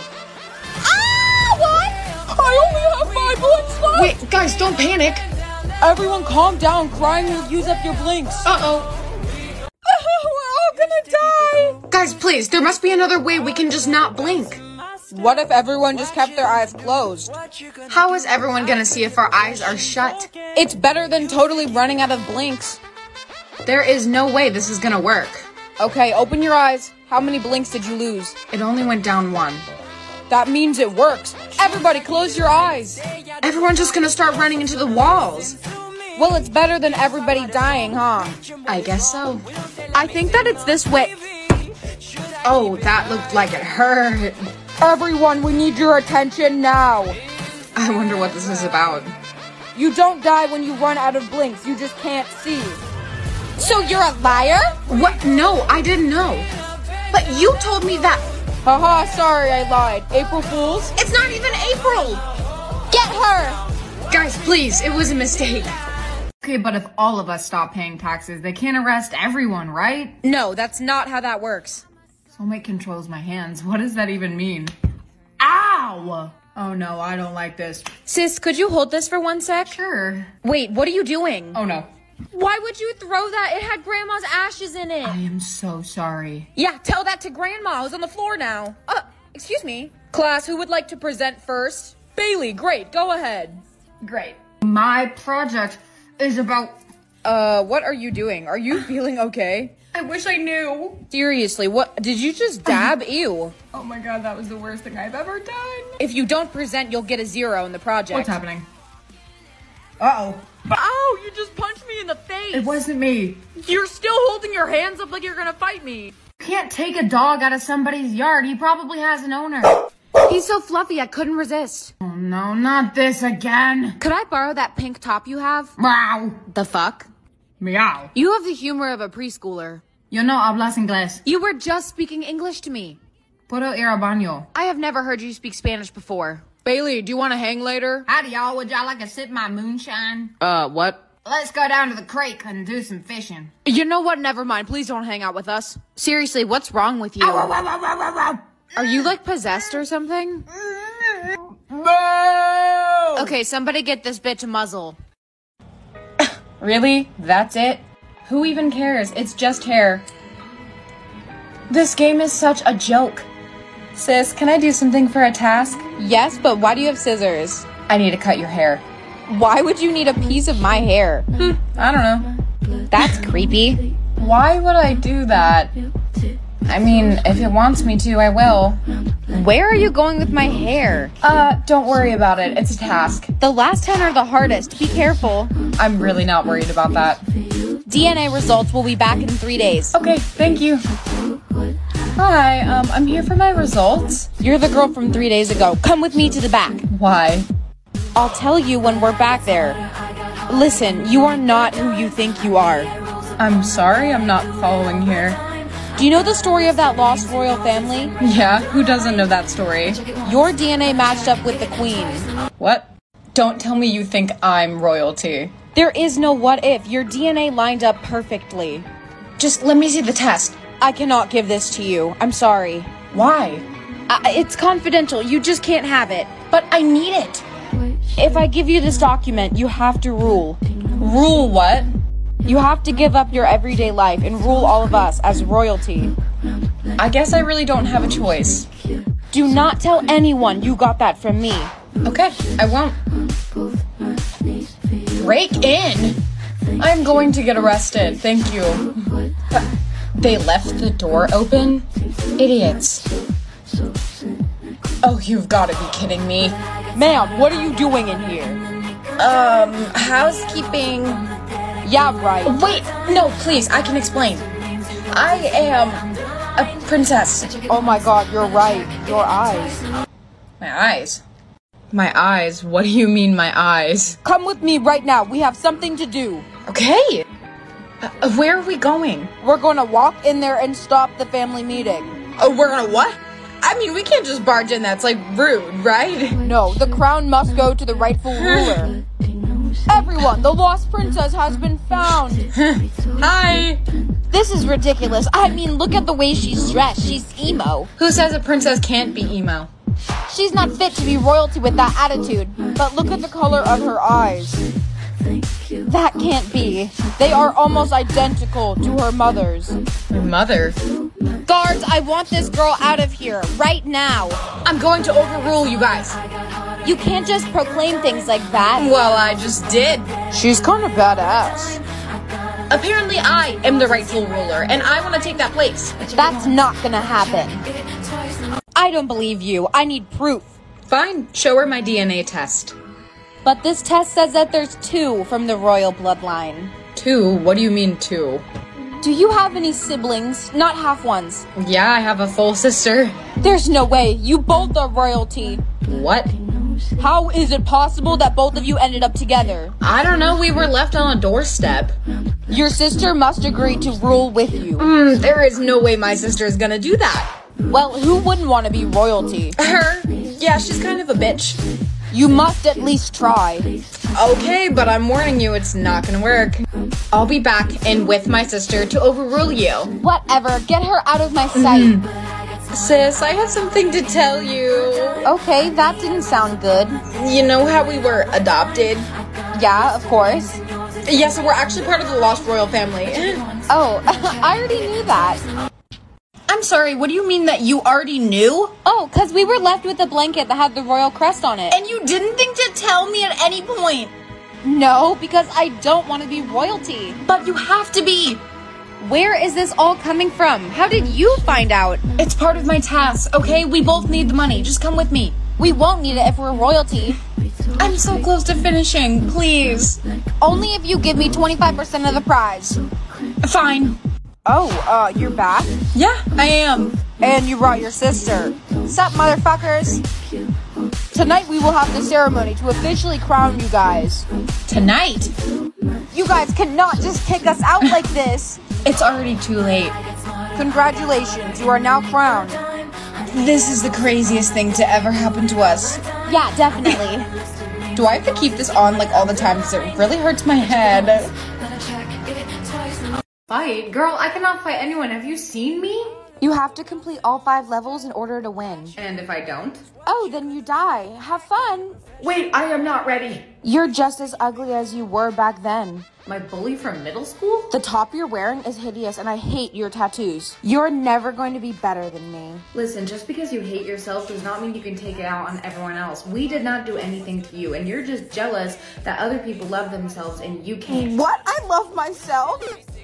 B: Ah! What?
E: I only have five blinks left!
A: Wait, guys, don't panic.
E: Everyone calm down. Crying will use up your blinks.
A: Uh-oh.
E: We're all gonna die!
A: Guys, please, there must be another way we can just not blink.
E: What if everyone just kept their eyes closed?
A: How is everyone gonna see if our eyes are shut?
E: It's better than totally running out of blinks.
A: There is no way this is gonna work.
E: Okay, open your eyes. How many blinks did you lose?
A: It only went down one.
E: That means it works. Everybody close your eyes.
A: Everyone's just gonna start running into the walls.
E: Well, it's better than everybody dying, huh?
A: I guess so.
B: I think that it's this way.
A: Oh, that looked like it hurt.
E: Everyone, we need your attention now.
A: I wonder what this is about.
E: You don't die when you run out of blinks. You just can't see.
B: So you're a liar?
A: What? No, I didn't know. But you told me that.
E: Haha, sorry I lied. April Fools?
A: It's not even April.
B: Get her!
A: Guys, please, it was a mistake. Okay, but if all of us stop paying taxes, they can't arrest everyone, right?
B: No, that's not how that works.
A: Soulmate controls my hands. What does that even mean? Ow! Oh no, I don't like this.
B: Sis, could you hold this for one sec?
A: Sure.
B: Wait, what are you doing?
A: Oh no.
B: Why would you throw that? It had Grandma's ashes in it.
A: I am so sorry.
B: Yeah, tell that to Grandma, who's on the floor now. Uh, excuse me.
E: Class, who would like to present first? Bailey, great, go ahead.
A: Great. My project is about...
E: Uh, what are you doing? Are you feeling okay?
A: I wish I knew.
E: Seriously, what? Did you just dab? Ew.
A: Oh my god, that was the worst thing I've ever done.
E: If you don't present, you'll get a zero in the project.
A: What's happening? Uh-oh.
E: Ow, you just punched me in the face.
A: It wasn't me.
E: You're still holding your hands up like you're gonna fight me.
A: You can't take a dog out of somebody's yard. He probably has an owner.
B: He's so fluffy, I couldn't resist.
A: Oh no, not this again.
B: Could I borrow that pink top you have?
A: Meow.
B: The fuck?
A: Meow.
B: You have the humor of a preschooler.
A: Yo no hablas inglés.
B: You were just speaking English to me.
A: Puedo ir al baño.
B: I have never heard you speak Spanish before.
E: Bailey, do you want to hang later?
A: Howdy y'all, would y'all like to sip my moonshine?
E: Uh, what?
A: Let's go down to the creek and do some fishing.
B: You know what? Never mind. Please don't hang out with us. Seriously, what's wrong with you?
A: Ow, ow, ow, ow, ow, ow.
B: Are you like possessed or something?
E: No!
B: Okay, somebody get this bitch a muzzle.
A: Really? That's it? Who even cares? It's just hair. This game is such a joke. Sis, can I do something for a task?
E: Yes, but why do you have scissors?
A: I need to cut your hair.
E: Why would you need a piece of my hair?
A: I don't know.
B: That's creepy.
A: Why would I do that? I mean, if it wants me to, I will.
B: Where are you going with my hair?
A: Uh, don't worry about it. It's a task.
B: The last ten are the hardest. Be careful.
A: I'm really not worried about that.
B: D N A results will be back in three days.
A: Okay, thank you. Hi, um, I'm here for my results.
B: You're the girl from three days ago. Come with me to the back.
A: Why?
B: I'll tell you when we're back there. Listen, you are not who you think you are.
A: I'm sorry, I'm not following here.
B: Do you know the story of that lost royal family?
A: Yeah, who doesn't know that story?
B: Your D N A matched up with the queen.
A: What? Don't tell me you think I'm royalty.
B: There is no what if. Your D N A lined up perfectly.
A: Just let me see the test.
B: I cannot give this to you. I'm sorry.
A: Why?
B: I, it's confidential. You just can't have it.
A: But I need it.
B: If I give you this document, you have to rule.
A: Rule what?
B: You have to give up your everyday life and rule all of us as royalty.
A: I guess I really don't have a choice.
B: Do not tell anyone you got that from me.
A: Okay, I won't. Break in? I'm going to get arrested, thank you. But they left the door open? Idiots. Oh, you've got to be kidding me.
B: Ma'am, what are you doing in here?
A: Um, housekeeping.
B: Yeah, right.
A: Wait, no, please, I can explain. I am a princess.
B: Oh my god, you're right. Your eyes.
A: My eyes? My eyes? What do you mean, my eyes?
B: Come with me right now. We have something to do.
A: Okay. Uh, where are we going?
B: We're gonna walk in there and stop the family meeting.
A: Oh, we're gonna what? I mean, we can't just barge in. That's, like, rude, right?
B: No, the crown must go to the rightful ruler. Everyone, the lost princess has been found.
A: Hi.
B: This is ridiculous. I mean, look at the way she's dressed. She's emo.
A: Who says a princess can't be emo?
B: She's not fit to be royalty with that attitude. But look at the color of her eyes. That can't be. They are almost identical to her mother's.
A: My mother?
B: Guards, I want this girl out of here, right now.
A: I'm going to overrule you guys.
B: You can't just proclaim things like that.
A: Well, I just did.
B: She's kind of badass.
A: Apparently I am the rightful ruler, and I want to take that place.
B: That's not gonna happen. I don't believe you. I need proof.
A: Fine, show her my D N A test.
B: But this test says that there's two from the royal bloodline.
A: Two? What do you mean two?
B: Do you have any siblings? Not half ones.
A: Yeah, I have a full sister.
B: There's no way. You both are royalty.
A: What?
B: How is it possible that both of you ended up together?
A: I don't know, we were left on a doorstep.
B: Your sister must agree to rule with you.
A: Mm, there is no way my sister is gonna do that.
B: Well, who wouldn't want to be royalty?
A: Her? Yeah, she's kind of a bitch.
B: You must at least try.
A: Okay, but I'm warning you, it's not gonna work. I'll be back and with my sister to overrule you.
B: Whatever, get her out of my sight.
A: Sis, I have something to tell you.
B: Okay, that didn't sound good.
A: You know how we were adopted?
B: Yeah, of course.
A: Yeah, so we're actually part of the Lost Royal family.
B: Oh, I already knew that.
A: I'm sorry, what do you mean that you already knew?
B: Oh, because we were left with a blanket that had the royal crest on it.
A: And you didn't think to tell me at any point?
B: No, because I don't want to be royalty.
A: But you have to be.
B: Where is this all coming from? How did you find out?
A: It's part of my task, okay? We both need the money. Just come with me.
B: We won't need it if we're royalty.
A: I'm so close to finishing, please.
B: Only if you give me twenty-five percent of the prize.
A: Fine.
B: Oh, uh, you're back?
A: Yeah, I am.
B: And you brought your sister. Sup, motherfuckers? Tonight we will have the ceremony to officially crown you guys.
A: Tonight?
B: You guys cannot just kick us out like this.
A: It's already too late.
B: Congratulations, you are now crowned.
A: This is the craziest thing to ever happen to us.
B: Yeah, definitely.
A: Do I have to keep this on like all the time because it really hurts my head? Fight? Girl, I cannot fight anyone. Have you seen me?
B: You have to complete all five levels in order to win.
A: And if I don't?
B: Oh, then you die. Have fun.
A: Wait, I am not ready.
B: You're just as ugly as you were back then.
A: My bully from middle school?
B: The top you're wearing is hideous and I hate your tattoos. You're never going to be better than me.
A: Listen, just because you hate yourself does not mean you can take it out on everyone else. We did not do anything to you and you're just jealous that other people love themselves and you can't.
E: What? I love myself?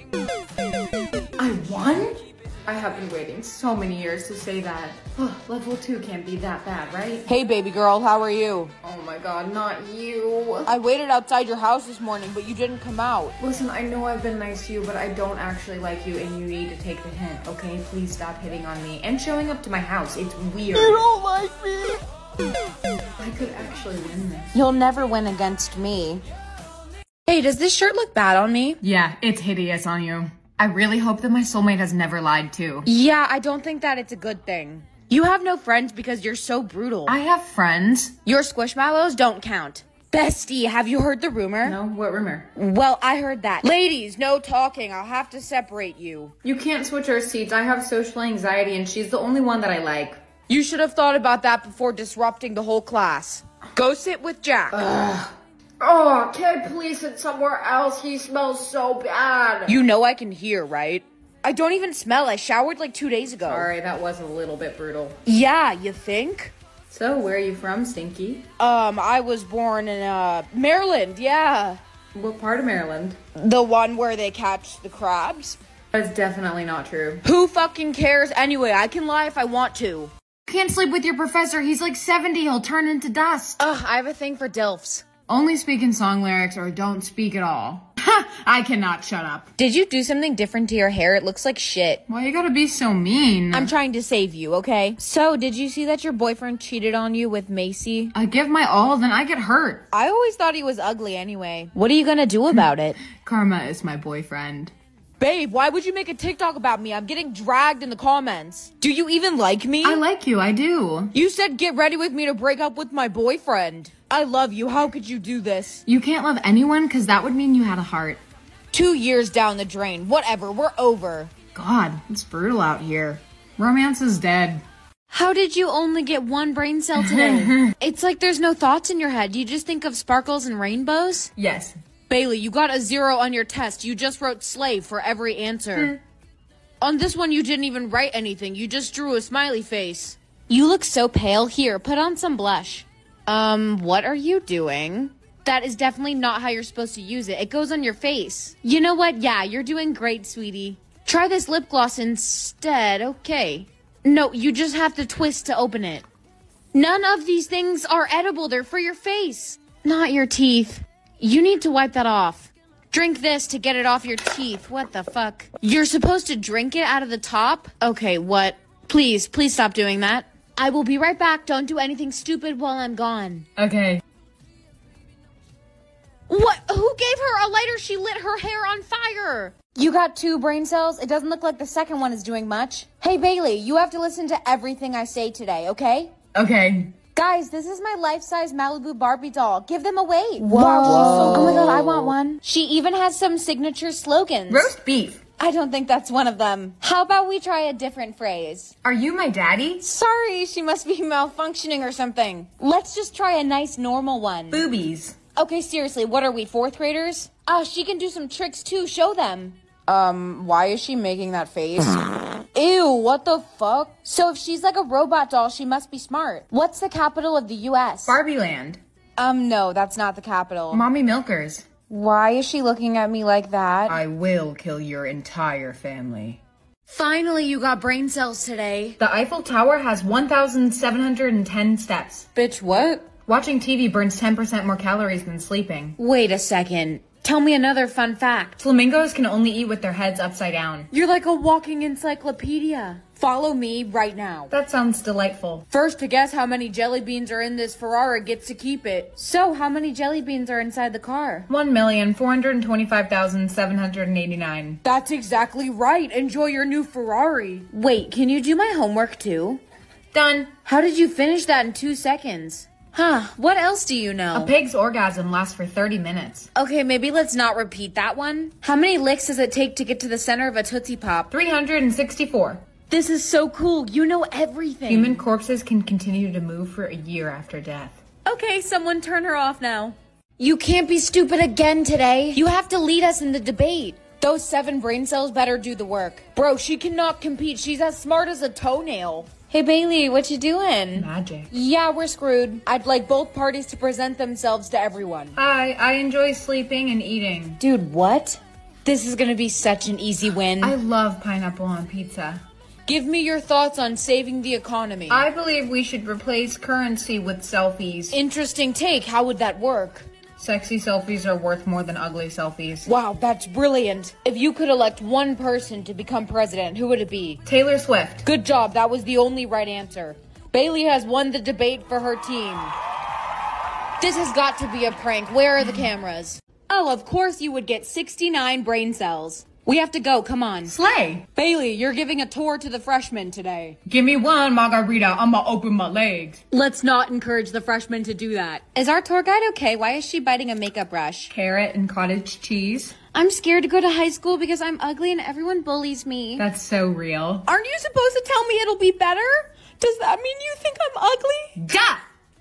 A: I won? I have been waiting so many years to say that. Level two can't be that bad, right?
B: Hey baby girl, how are you?
A: Oh my god, not you.
B: I waited outside your house this morning, but you didn't come out.
A: Listen, I know I've been nice to you, but I don't actually like you and you need to take the hint, okay? Please stop hitting on me and showing up to my house. It's weird.
E: You don't like me.
A: I could actually win this.
B: You'll never win against me. Hey, does this shirt look bad on me?
A: Yeah, it's hideous on you. I really hope that my soulmate has never lied too.
B: Yeah, I don't think that it's a good thing. You have no friends because you're so brutal.
A: I have friends.
B: Your squishmallows don't count. Bestie, have you heard the rumor?
D: No, what rumor?
B: Well, I heard that. Ladies, no talking. I'll have to separate you.
D: You can't switch our seats. I have social anxiety and she's the only one that I like.
B: You should have thought about that before disrupting the whole class. Go sit with Jack.
D: Ugh.
E: Oh, can I please sit somewhere else? He smells so bad.
B: You know I can hear, right? I don't even smell. I showered like two days ago.
D: Sorry, that was a little bit brutal.
B: Yeah, you think?
D: So, where are you from, Stinky?
B: Um, I was born in, uh, Maryland, yeah.
D: What part of Maryland?
B: The one where they catch the crabs.
D: That's definitely not true.
B: Who fucking cares anyway? I can lie if I want to.
A: Can't sleep with your professor. He's like seventy. He'll turn into dust.
B: Ugh, I have a thing for DILFs.
A: Only speak in song lyrics or don't speak at all. Ha! I cannot shut up.
B: Did you do something different to your hair? It looks like shit.
A: Why you gotta be so mean?
B: I'm trying to save you, okay? So, did you see that your boyfriend cheated on you with Macy?
A: I give my all, then I get hurt.
B: I always thought he was ugly anyway. What are you gonna do about it?
A: Karma is my boyfriend.
B: Babe, why would you make a TikTok about me? I'm getting dragged in the comments. Do you even like me?
A: I like you, I do.
B: You said get ready with me to break up with my boyfriend. I love you. How could you do this?
A: You can't love anyone because that would mean you had a heart.
B: Two years down the drain. Whatever, we're over.
A: God, it's brutal out here. Romance is dead.
B: How did you only get one brain cell today? It's like there's no thoughts in your head. You just think of sparkles and rainbows?
D: Yes.
B: Bailey, you got a zero on your test. You just wrote slave for every answer. On this one, you didn't even write anything. You just drew a smiley face. You look so pale. Here, put on some blush. Um, what are you doing? That is definitely not how you're supposed to use it. It goes on your face. You know what? Yeah, you're doing great, sweetie. Try this lip gloss instead. Okay. No, you just have to twist to open it. None of these things are edible. They're for your face, not your teeth. You need to wipe that off. Drink this to get it off your teeth. What the fuck? You're supposed to drink it out of the top? Okay, what? Please, please stop doing that. I will be right back. Don't do anything stupid while I'm gone.
D: Okay.
B: What? Who gave her a lighter? She lit her hair on fire. You got two brain cells? It doesn't look like the second one is doing much. Hey, Bailey, you have to listen to everything I say today, okay?
D: Okay.
B: Guys, this is my life-size Malibu Barbie doll. Give them away. Whoa. Wow, oh my god, I want one. She even has some signature slogans.
D: Roast beef.
B: I don't think that's one of them. How about we try a different phrase?
D: Are you my daddy?
B: Sorry, she must be malfunctioning or something. Let's just try a nice normal one.
D: Boobies.
B: Okay, seriously, what are we, fourth graders? Ah, uh, she can do some tricks too. Show them. Um, why is she making that face? Ew, what the fuck? So if she's like a robot doll, she must be smart. What's the capital of the U S?
D: Barbie Land.
B: Um, no, that's not the capital.
D: Mommy Milkers.
B: Why is she looking at me like that?
D: I will kill your entire family.
B: Finally, you got brain cells today.
D: The Eiffel Tower has one thousand seven hundred ten steps.
B: Bitch, what?
D: Watching T V burns ten percent more calories than sleeping.
B: Wait a second. Tell me another fun fact.
D: Flamingos can only eat with their heads upside down.
B: You're like a walking encyclopedia. Follow me right now.
D: That sounds delightful.
B: First, to guess how many jelly beans are in this Ferrari gets to keep it. So, how many jelly beans are inside the car?
D: one million four hundred twenty-five thousand seven hundred eighty-nine.
B: That's exactly right. Enjoy your new Ferrari. Wait, can you do my homework too?
D: Done.
B: How did you finish that in two seconds? Huh, what else do you know?
D: A pig's orgasm lasts for thirty minutes.
B: Okay, maybe let's not repeat that one. How many licks does it take to get to the center of a Tootsie Pop?
D: three hundred sixty-four.
B: This is so cool. You know everything.
D: Human corpses can continue to move for a year after death.
B: Okay, someone turn her off now. You can't be stupid again today. You have to lead us in the debate. Those seven brain cells better do the work. Bro, she cannot compete. She's as smart as a toenail. Hey, Bailey, what you doing?
D: Magic.
B: Yeah, we're screwed. I'd like both parties to present themselves to everyone.
D: Hi, I enjoy sleeping and eating.
B: Dude, what? This is gonna be such an easy win.
D: I love pineapple on pizza.
B: Give me your thoughts on saving the economy.
D: I believe we should replace currency with selfies.
B: Interesting take. How would that work?
D: Sexy selfies are worth more than ugly selfies.
B: Wow, that's brilliant. If you could elect one person to become president, who would it be?
D: Taylor Swift.
B: Good job. That was the only right answer. Bailey has won the debate for her team. This has got to be a prank. Where are the cameras? Oh, of course you would get sixty-nine brain cells. We have to go, come on.
A: Slay.
B: Bailey, you're giving a tour to the freshmen today.
A: Give me one margarita, I'ma open my legs.
B: Let's not encourage the freshmen to do that. Is our tour guide okay? Why is she biting a makeup brush?
A: Carrot and cottage cheese.
B: I'm scared to go to high school because I'm ugly and everyone bullies me.
A: That's so real.
E: Aren't you supposed to tell me it'll be better? Does that mean you think I'm ugly?
A: Duh!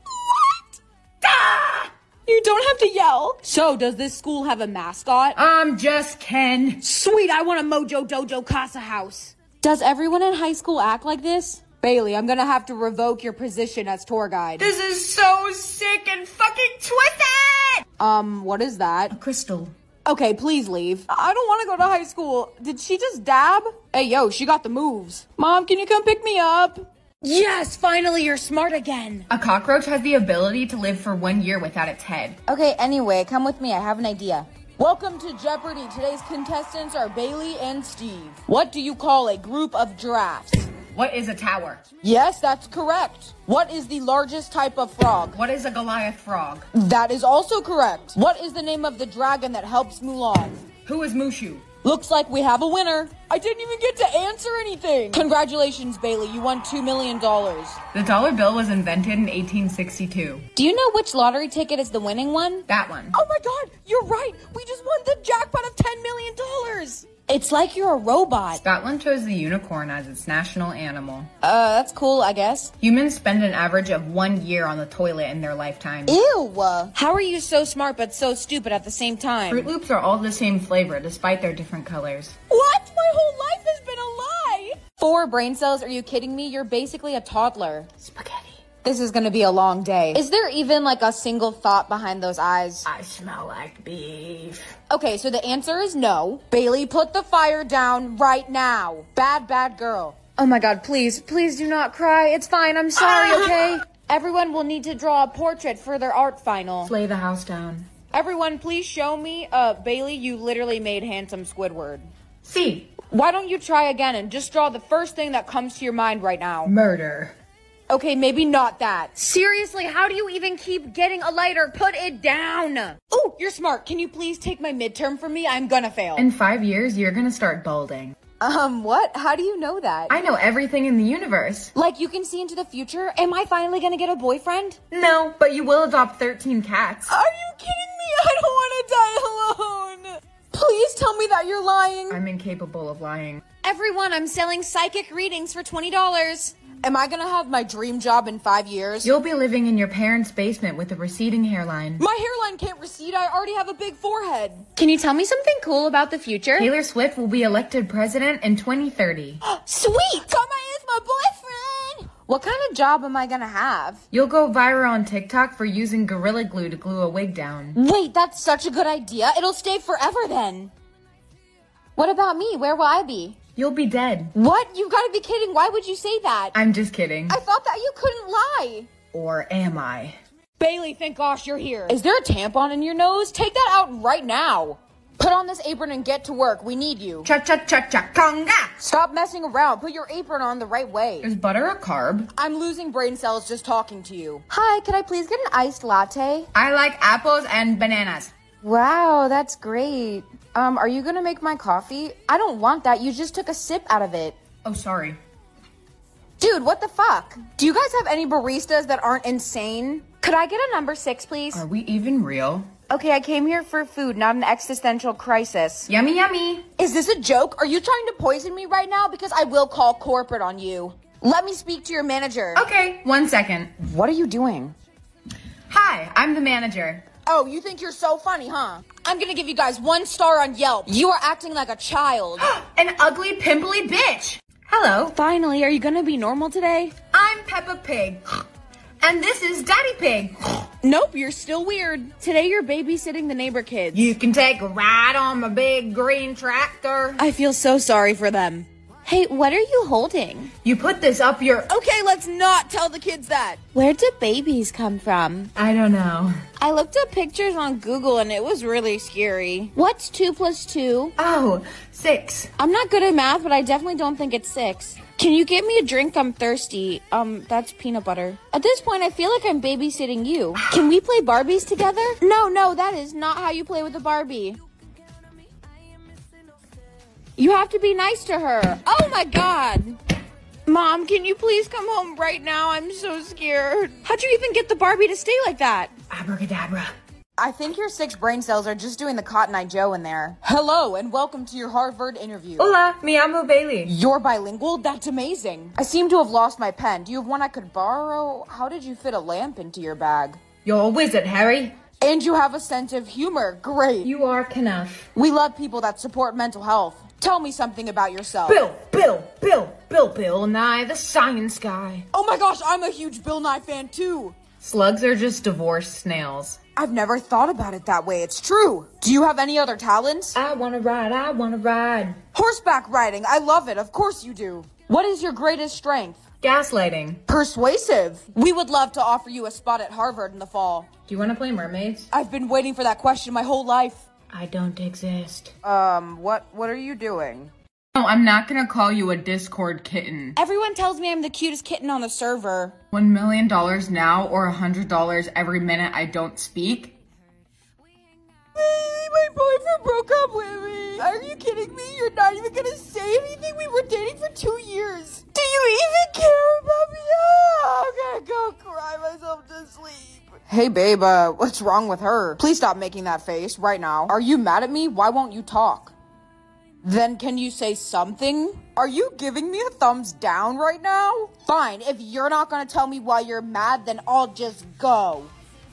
E: What?
A: Duh!
E: You don't have to yell.
B: So, does this school have a mascot?
A: I'm just Ken.
B: Sweet, I want a Mojo Dojo Casa house. Does everyone in high school act like this? Bailey, I'm gonna have to revoke your position as tour guide.
A: This is so sick and fucking twisted!
B: Um, what is that?
A: A crystal.
B: Okay, please leave.
E: I don't want to go to high school. Did she just dab?
B: Hey, yo, she got the moves.
E: Mom, can you come pick me up?
B: Yes, finally you're smart again.
A: A cockroach has the ability to live for one year without its head.
B: Okay, anyway, come with me. I have an idea.
E: Welcome to Jeopardy! Today's contestants are Bailey and Steve. What do you call a group of giraffes?
A: What is a tower?
E: Yes, that's correct. What is the largest type of frog?
A: What is a Goliath frog?
E: That is also correct. What is the name of the dragon that helps Mulan?
A: Who is Mushu?
E: Looks like we have a winner. I didn't even get to answer anything. Congratulations, Bailey. You won two million dollars.
A: The dollar bill was invented in eighteen sixty-two.
B: Do you know which lottery ticket is the winning one?
A: That one.
E: Oh my God, you're right. We just won the jackpot of ten million dollars.
B: It's like you're a robot.
A: Scotland chose the unicorn as its national animal.
B: Uh, that's cool, I guess.
A: Humans spend an average of one year on the toilet in their lifetime.
B: Ew! How are you so smart but so stupid at the same time?
A: Fruit Loops are all the same flavor despite their different colors.
E: What? My whole life has been a lie.
B: Four brain cells? Are you kidding me? You're basically a toddler.
A: Spaghetti.
B: This is gonna be a long day. Is there even like a single thought behind those eyes?
A: I smell like beef.
B: Okay, so the answer is no. Bailey, put the fire down right now. Bad, bad girl. Oh my God, please, please do not cry. It's fine, I'm sorry, okay? Everyone will need to draw a portrait for their art final.
A: Lay the house down.
B: Everyone, please show me. Uh, Bailey, you literally made handsome Squidward.
A: C.
B: Why don't you try again and just draw the first thing that comes to your mind right now?
A: Murder.
B: Okay, maybe not that. Seriously, how do you even keep getting a lighter? Put it down. Oh, you're smart. Can you please take my midterm from me? I'm gonna fail.
A: In five years, you're gonna start balding.
B: Um, what? How do you know that?
A: I know everything in the universe.
B: Like you can see into the future? Am I finally gonna get a boyfriend?
A: No, but you will adopt thirteen cats.
E: Are you kidding me? I don't want to die alone. Please tell me that you're lying.
A: I'm incapable of lying.
B: Everyone, I'm selling psychic readings for twenty dollars. Am I gonna have my dream job in five years?
A: You'll be living in your parents' basement with a receding hairline.
E: My hairline can't recede. I already have a big forehead.
B: Can you tell me something cool about the future?
A: Taylor Swift will be elected president in twenty thirty.
B: Sweet!
E: Kama is my boyfriend.
B: What kind of job am I gonna have?
A: You'll go viral on TikTok for using Gorilla Glue to glue a wig down.
B: Wait, that's such a good idea. It'll stay forever then. What about me? Where will I be?
A: You'll be dead.
B: What? You've got to be kidding. Why would you say that?
A: I'm just kidding.
B: I thought that you couldn't lie.
A: Or am I?
E: Bailey, thank gosh you're here.
B: Is there a tampon in your nose? Take that out right now. Put on this apron and get to work. We need you.
A: Cha-cha-cha-cha-conga!
B: Stop messing around. Put your apron on the right way.
A: Is butter a carb?
B: I'm losing brain cells just talking to you. Hi, could I please get an iced latte?
A: I like apples and bananas.
B: Wow, that's great. Um, are you gonna make my coffee? I don't want that. You just took a sip out of it.
A: Oh, sorry.
B: Dude, what the fuck? Do you guys have any baristas that aren't insane? Could I get a number six, please?
A: Are we even real?
B: Okay, I came here for food, not an existential crisis.
A: Yummy, yummy.
B: Is this a joke? Are you trying to poison me right now? Because I will call corporate on you. Let me speak to your manager.
A: Okay, one second.
B: What are you doing?
A: Hi, I'm the manager.
B: Oh, you think you're so funny, huh? I'm gonna give you guys one star on Yelp. You are acting like a child.
A: An ugly, pimply bitch. Hello.
B: Finally, are you gonna be normal today?
A: I'm Peppa Pig. And this is Daddy Pig.
B: Nope, you're still weird. Today you're babysitting the neighbor kids.
A: You can take a ride on my big green tractor.
B: I feel so sorry for them. Hey, what are you holding?
A: You put this up your...
E: Okay, let's not tell the kids that.
B: Where do babies come from?
A: I don't know.
B: I looked up pictures on Google and it was really scary. What's two plus two?
A: Oh, six.
B: I'm not good at math, but I definitely don't think it's six. Can you get me a drink? I'm thirsty. Um, that's peanut butter. At this point, I feel like I'm babysitting you. Can we play Barbies together? No, no, that is not how you play with a Barbie. You have to be nice to her. Oh my God. Mom, can you please come home right now? I'm so scared. How'd you even get the Barbie to stay like that?
A: Abracadabra.
E: I think your six brain cells are just doing the Cotton Eye Joe in there. Hello, and welcome to your Harvard interview.
A: Hola, mi amo Bailey.
E: You're bilingual? That's amazing. I seem to have lost my pen. Do you have one I could borrow? How did you fit a lamp into your bag?
A: You're a wizard, Harry.
E: And you have a sense of humor. Great.
A: You are Knuff.
E: We love people that support mental health. Tell me something about yourself.
A: Bill, Bill, Bill, Bill, Bill Nye, the science guy.
E: Oh my gosh, I'm a huge Bill Nye fan too.
A: Slugs are just divorced snails.
E: I've never thought about it that way. It's true. Do you have any other talents?
A: I wanna ride, I wanna ride.
E: Horseback riding. I love it. Of course you do. What is your greatest strength?
A: Gaslighting.
E: Persuasive. We would love to offer you a spot at Harvard in the fall.
A: Do you wanna play mermaids?
E: I've been waiting for that question my whole life.
A: I don't exist.
E: Um, what, what are you doing?
A: No, I'm not gonna call you a Discord kitten.
B: Everyone tells me I'm the cutest kitten on the server.
A: One million dollars now or a hundred dollars every minute I don't speak?
E: My boyfriend broke up with me. Are you kidding me? You're not even gonna say anything? We were dating for two years. Do you even care about me? Oh, I'm gonna go cry myself to sleep. Hey babe, uh, what's wrong with her? Please stop making that face right now. Are you mad at me? Why won't you talk? Then can you say something? Are you giving me a thumbs down right now? Fine, if you're not gonna tell me why you're mad, then I'll just go.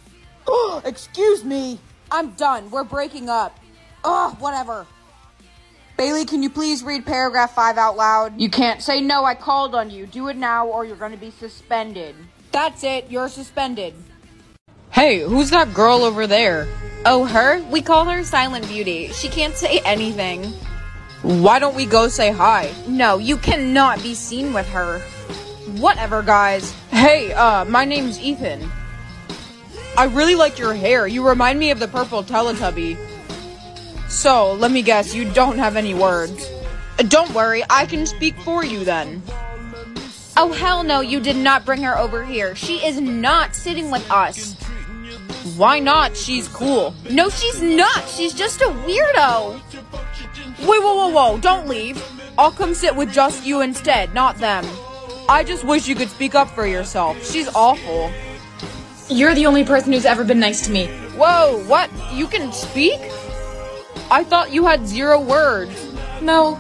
E: Excuse me. I'm done. We're breaking up. Ugh, whatever. Bailey, can you please read paragraph five out loud? You can't say no, I called on you. Do it now or you're gonna be suspended. That's it, you're suspended. Hey, who's that girl over there?
B: Oh, her? We call her Silent Beauty. She can't say anything.
E: Why don't we go say hi?
B: No, you cannot be seen with her.
E: Whatever, guys. Hey, uh, my name's Ethan. I really like your hair. You remind me of the purple Teletubby. So, let me guess, you don't have any words. Uh, don't worry, I can speak for you then.
B: Oh, hell no, you did not bring her over here. She is not sitting with us.
E: Why not? She's cool.
B: No, she's not. She's just a weirdo.
E: Wait, whoa, whoa, whoa, don't leave. I'll come sit with just you instead, not them. I just wish you could speak up for yourself. She's awful.
A: You're the only person who's ever been nice to me.
E: Whoa, what? You can speak? I thought you had zero words.
A: No,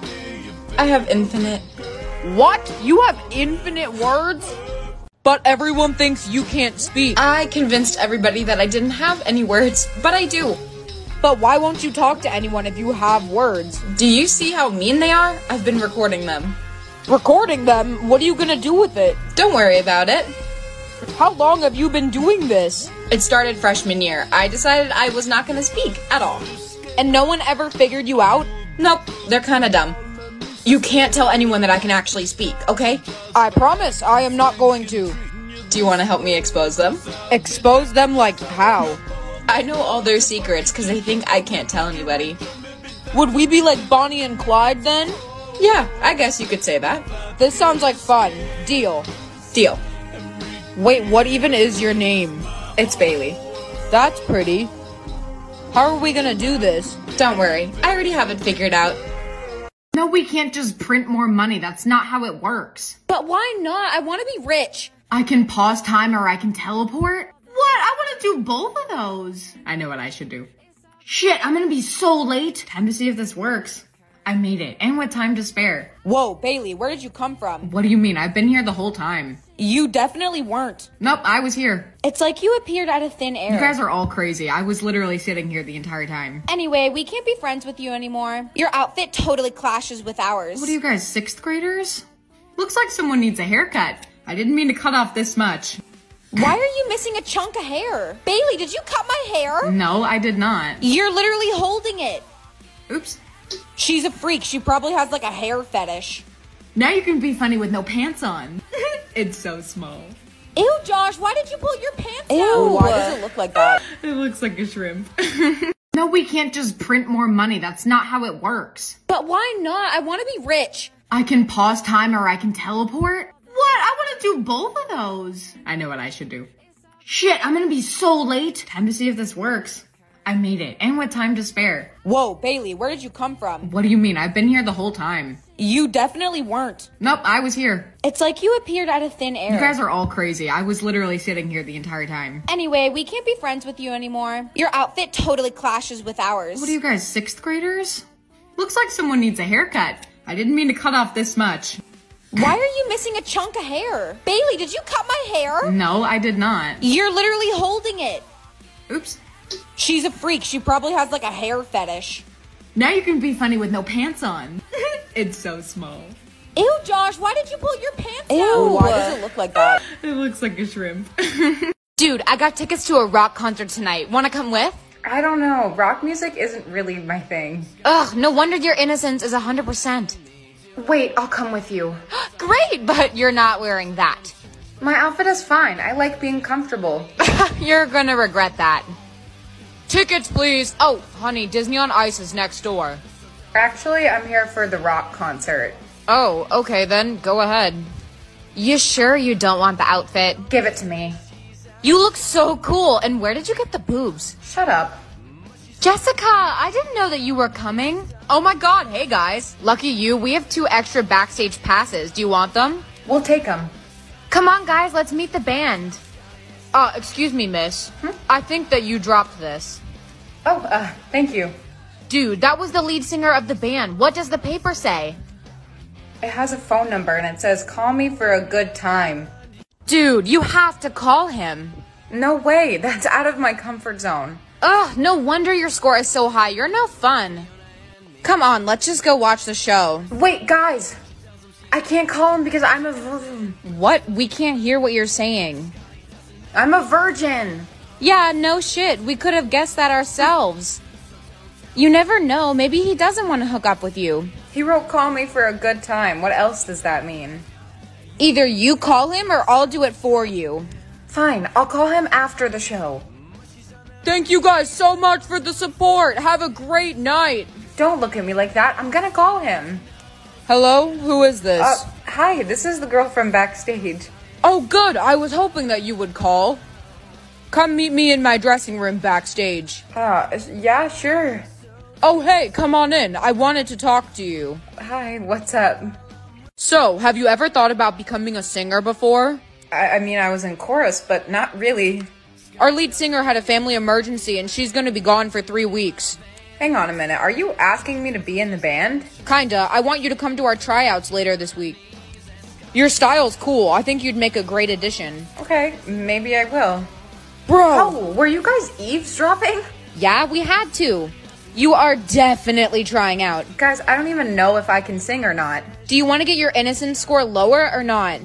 A: I have infinite.
E: What? You have infinite words? But everyone thinks you can't speak.
A: I convinced everybody that I didn't have any words, but I do.
E: But why won't you talk to anyone if you have words?
A: Do you see how mean they are? I've been recording them.
E: Recording them? What are you gonna do with it?
A: Don't worry about it.
E: How long have you been doing this?
A: It started freshman year. I decided I was not gonna speak at all.
E: And no one ever figured you out?
A: Nope, they're kinda dumb. You can't tell anyone that I can actually speak, okay?
E: I promise I am not going to.
A: Do you want to help me expose them?
E: Expose them like how?
A: I know all their secrets because they think I can't tell anybody.
E: Would we be like Bonnie and Clyde then?
A: Yeah, I guess you could say that.
E: This sounds like fun. Deal.
A: Deal.
E: Wait, what even is your name?
A: It's Bailey.
E: That's pretty. How are we gonna do this?
A: Don't worry, I already have it figured out. No, we can't just print more money. That's not how it works.
B: But why not? I want to be rich.
A: I can pause time or I can teleport. What? I want to do both of those. I know what I should do. Shit, I'm gonna be so late. Time to see if this works. I made it, and with time to spare.
E: Whoa, Bailey, where did you come from?
A: What do you mean? I've been here the whole time.
E: You definitely weren't.
A: Nope, I was here.
B: It's like you appeared out of thin air.
A: You guys are all crazy. I was literally sitting here the entire time.
B: Anyway, we can't be friends with you anymore. Your outfit totally clashes with ours.
A: What are you guys, sixth graders? Looks like someone needs a haircut. I didn't mean to cut off this much.
B: Why are you missing a chunk of hair? Bailey, did you cut my hair?
A: No, I did not.
B: You're literally holding it.
A: Oops.
E: She's a freak. She probably has like a hair fetish.
A: Now you can be funny with no pants on. It's so small.
B: Ew, Josh, why did you pull your pants
E: Ew,
B: down?
E: why does it look like that?
A: It looks like a shrimp. No, we can't just print more money. That's not how it works.
B: But why not? I want to be rich.
A: I can pause time or I can teleport. What? I want to do both of those. I know what I should do. Shit, I'm gonna be so late. Time to see if this works. I made it, and with time to spare.
E: Whoa, Bailey, where did you come from?
A: What do you mean? I've been here the whole time.
E: You definitely weren't.
A: Nope, I was here.
B: It's like you appeared out of thin air.
A: You guys are all crazy. I was literally sitting here the entire time.
B: Anyway, we can't be friends with you anymore. Your outfit totally clashes with ours.
A: What are you guys, sixth graders? Looks like someone needs a haircut. I didn't mean to cut off this much.
B: Why are you missing a chunk of hair? Bailey, did you cut my hair?
A: No, I did not.
B: You're literally holding it.
A: Oops.
E: She's a freak. She probably has like a hair fetish.
A: Now you can be funny with no pants on. It's so small.
B: Ew, Josh, why did you pull your pants
E: Ew,
B: down?
E: why does it look like that?
A: It looks like a shrimp.
B: Dude, I got tickets to a rock concert tonight. Wanna come with?
A: I don't know. Rock music isn't really my thing.
B: Ugh, no wonder your innocence is one hundred percent.
A: Wait, I'll come with you.
B: Great, but you're not wearing that.
A: My outfit is fine. I like being comfortable.
B: You're gonna regret that. Tickets, please. Oh, honey, Disney on Ice is next door.
A: Actually, I'm here for the rock concert.
B: Oh, okay then, go ahead. You sure you don't want the outfit?
A: Give it to me.
B: You look so cool, and where did you get the boobs?
A: Shut up.
B: Jessica, I didn't know that you were coming. Oh my god, hey guys. Lucky you, we have two extra backstage passes. Do you want them?
A: We'll take them.
B: Come on guys, let's meet the band. Uh, excuse me, miss. Hmm? I think that you dropped this.
A: Oh, uh, thank you.
B: Dude, that was the lead singer of the band. What does the paper say?
A: It has a phone number and it says, call me for a good time.
B: Dude, you have to call him.
A: No way, that's out of my comfort zone.
B: Ugh, no wonder your score is so high. You're no fun. Come on, let's just go watch the show.
A: Wait, guys. I can't call him because I'm a virgin.
B: What? We can't hear what you're saying.
A: I'm a virgin.
B: Yeah, no shit. We could have guessed that ourselves. You never know. Maybe he doesn't want to hook up with you.
A: He wrote call me for a good time. What else does that mean?
B: Either you call him or I'll do it for you.
A: Fine, I'll call him after the show.
E: Thank you guys so much for the support. Have a great night.
A: Don't look at me like that. I'm gonna call him.
E: Hello? Who is this?
A: Uh, hi, this is the girl from backstage.
E: Oh, good. I was hoping that you would call. Come meet me in my dressing room backstage.
A: Uh, yeah, sure.
E: Oh, hey, come on in. I wanted to talk to you.
A: Hi, what's up?
E: So, have you ever thought about becoming a singer before?
A: I, I mean, I was in chorus, but not really.
E: Our lead singer had a family emergency and she's gonna be gone for three weeks.
A: Hang on a minute. Are you asking me to be in the band?
E: Kinda. I want you to come to our tryouts later this week. Your style's cool. I think you'd make a great addition.
A: Okay, maybe I will.
E: Bro!
A: Oh, were you guys eavesdropping?
B: Yeah, we had to. You are definitely trying out.
A: Guys, I don't even know if I can sing or not.
B: Do you want to get your innocence score lower or not?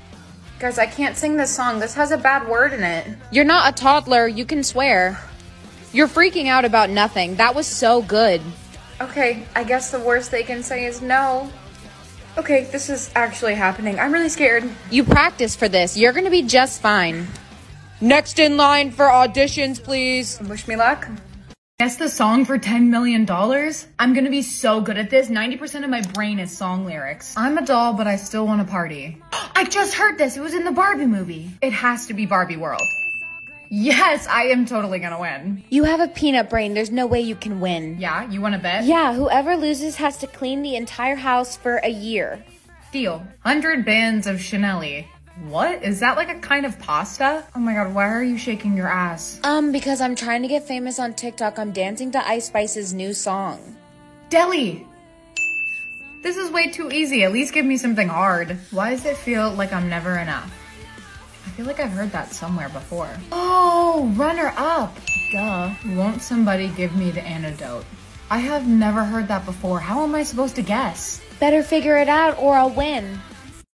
A: Guys, I can't sing this song. This has a bad word in it.
B: You're not a toddler. You can swear. You're freaking out about nothing. That was so good.
A: Okay, I guess the worst they can say is no. Okay, this is actually happening. I'm really scared.
B: You practiced for this. You're going to be just fine.
E: Next in line for auditions, please.
A: Wish me luck.
F: Guess the song for ten million dollars? I'm gonna be so good at this. ninety percent of my brain is song lyrics. I'm a doll, but I still want to party. I just heard this. It was in the Barbie movie. It has to be Barbie World. Yes, I am totally gonna win.
B: You have a peanut brain. There's no way you can win.
F: Yeah, you wanna bet?
B: Yeah, whoever loses has to clean the entire house for a year.
F: Deal. one hundred bands of Chanel. What? Is that like a kind of pasta? Oh my god, why are you shaking your ass?
B: Um, because I'm trying to get famous on TikTok. I'm dancing to Ice Spice's new song.
F: Deli! This is way too easy. At least give me something hard. Why does it feel like I'm never enough? I feel like I've heard that somewhere before. Oh, runner up. Duh. Won't somebody give me the antidote? I have never heard that before. How am I supposed to guess?
B: Better figure it out or I'll win.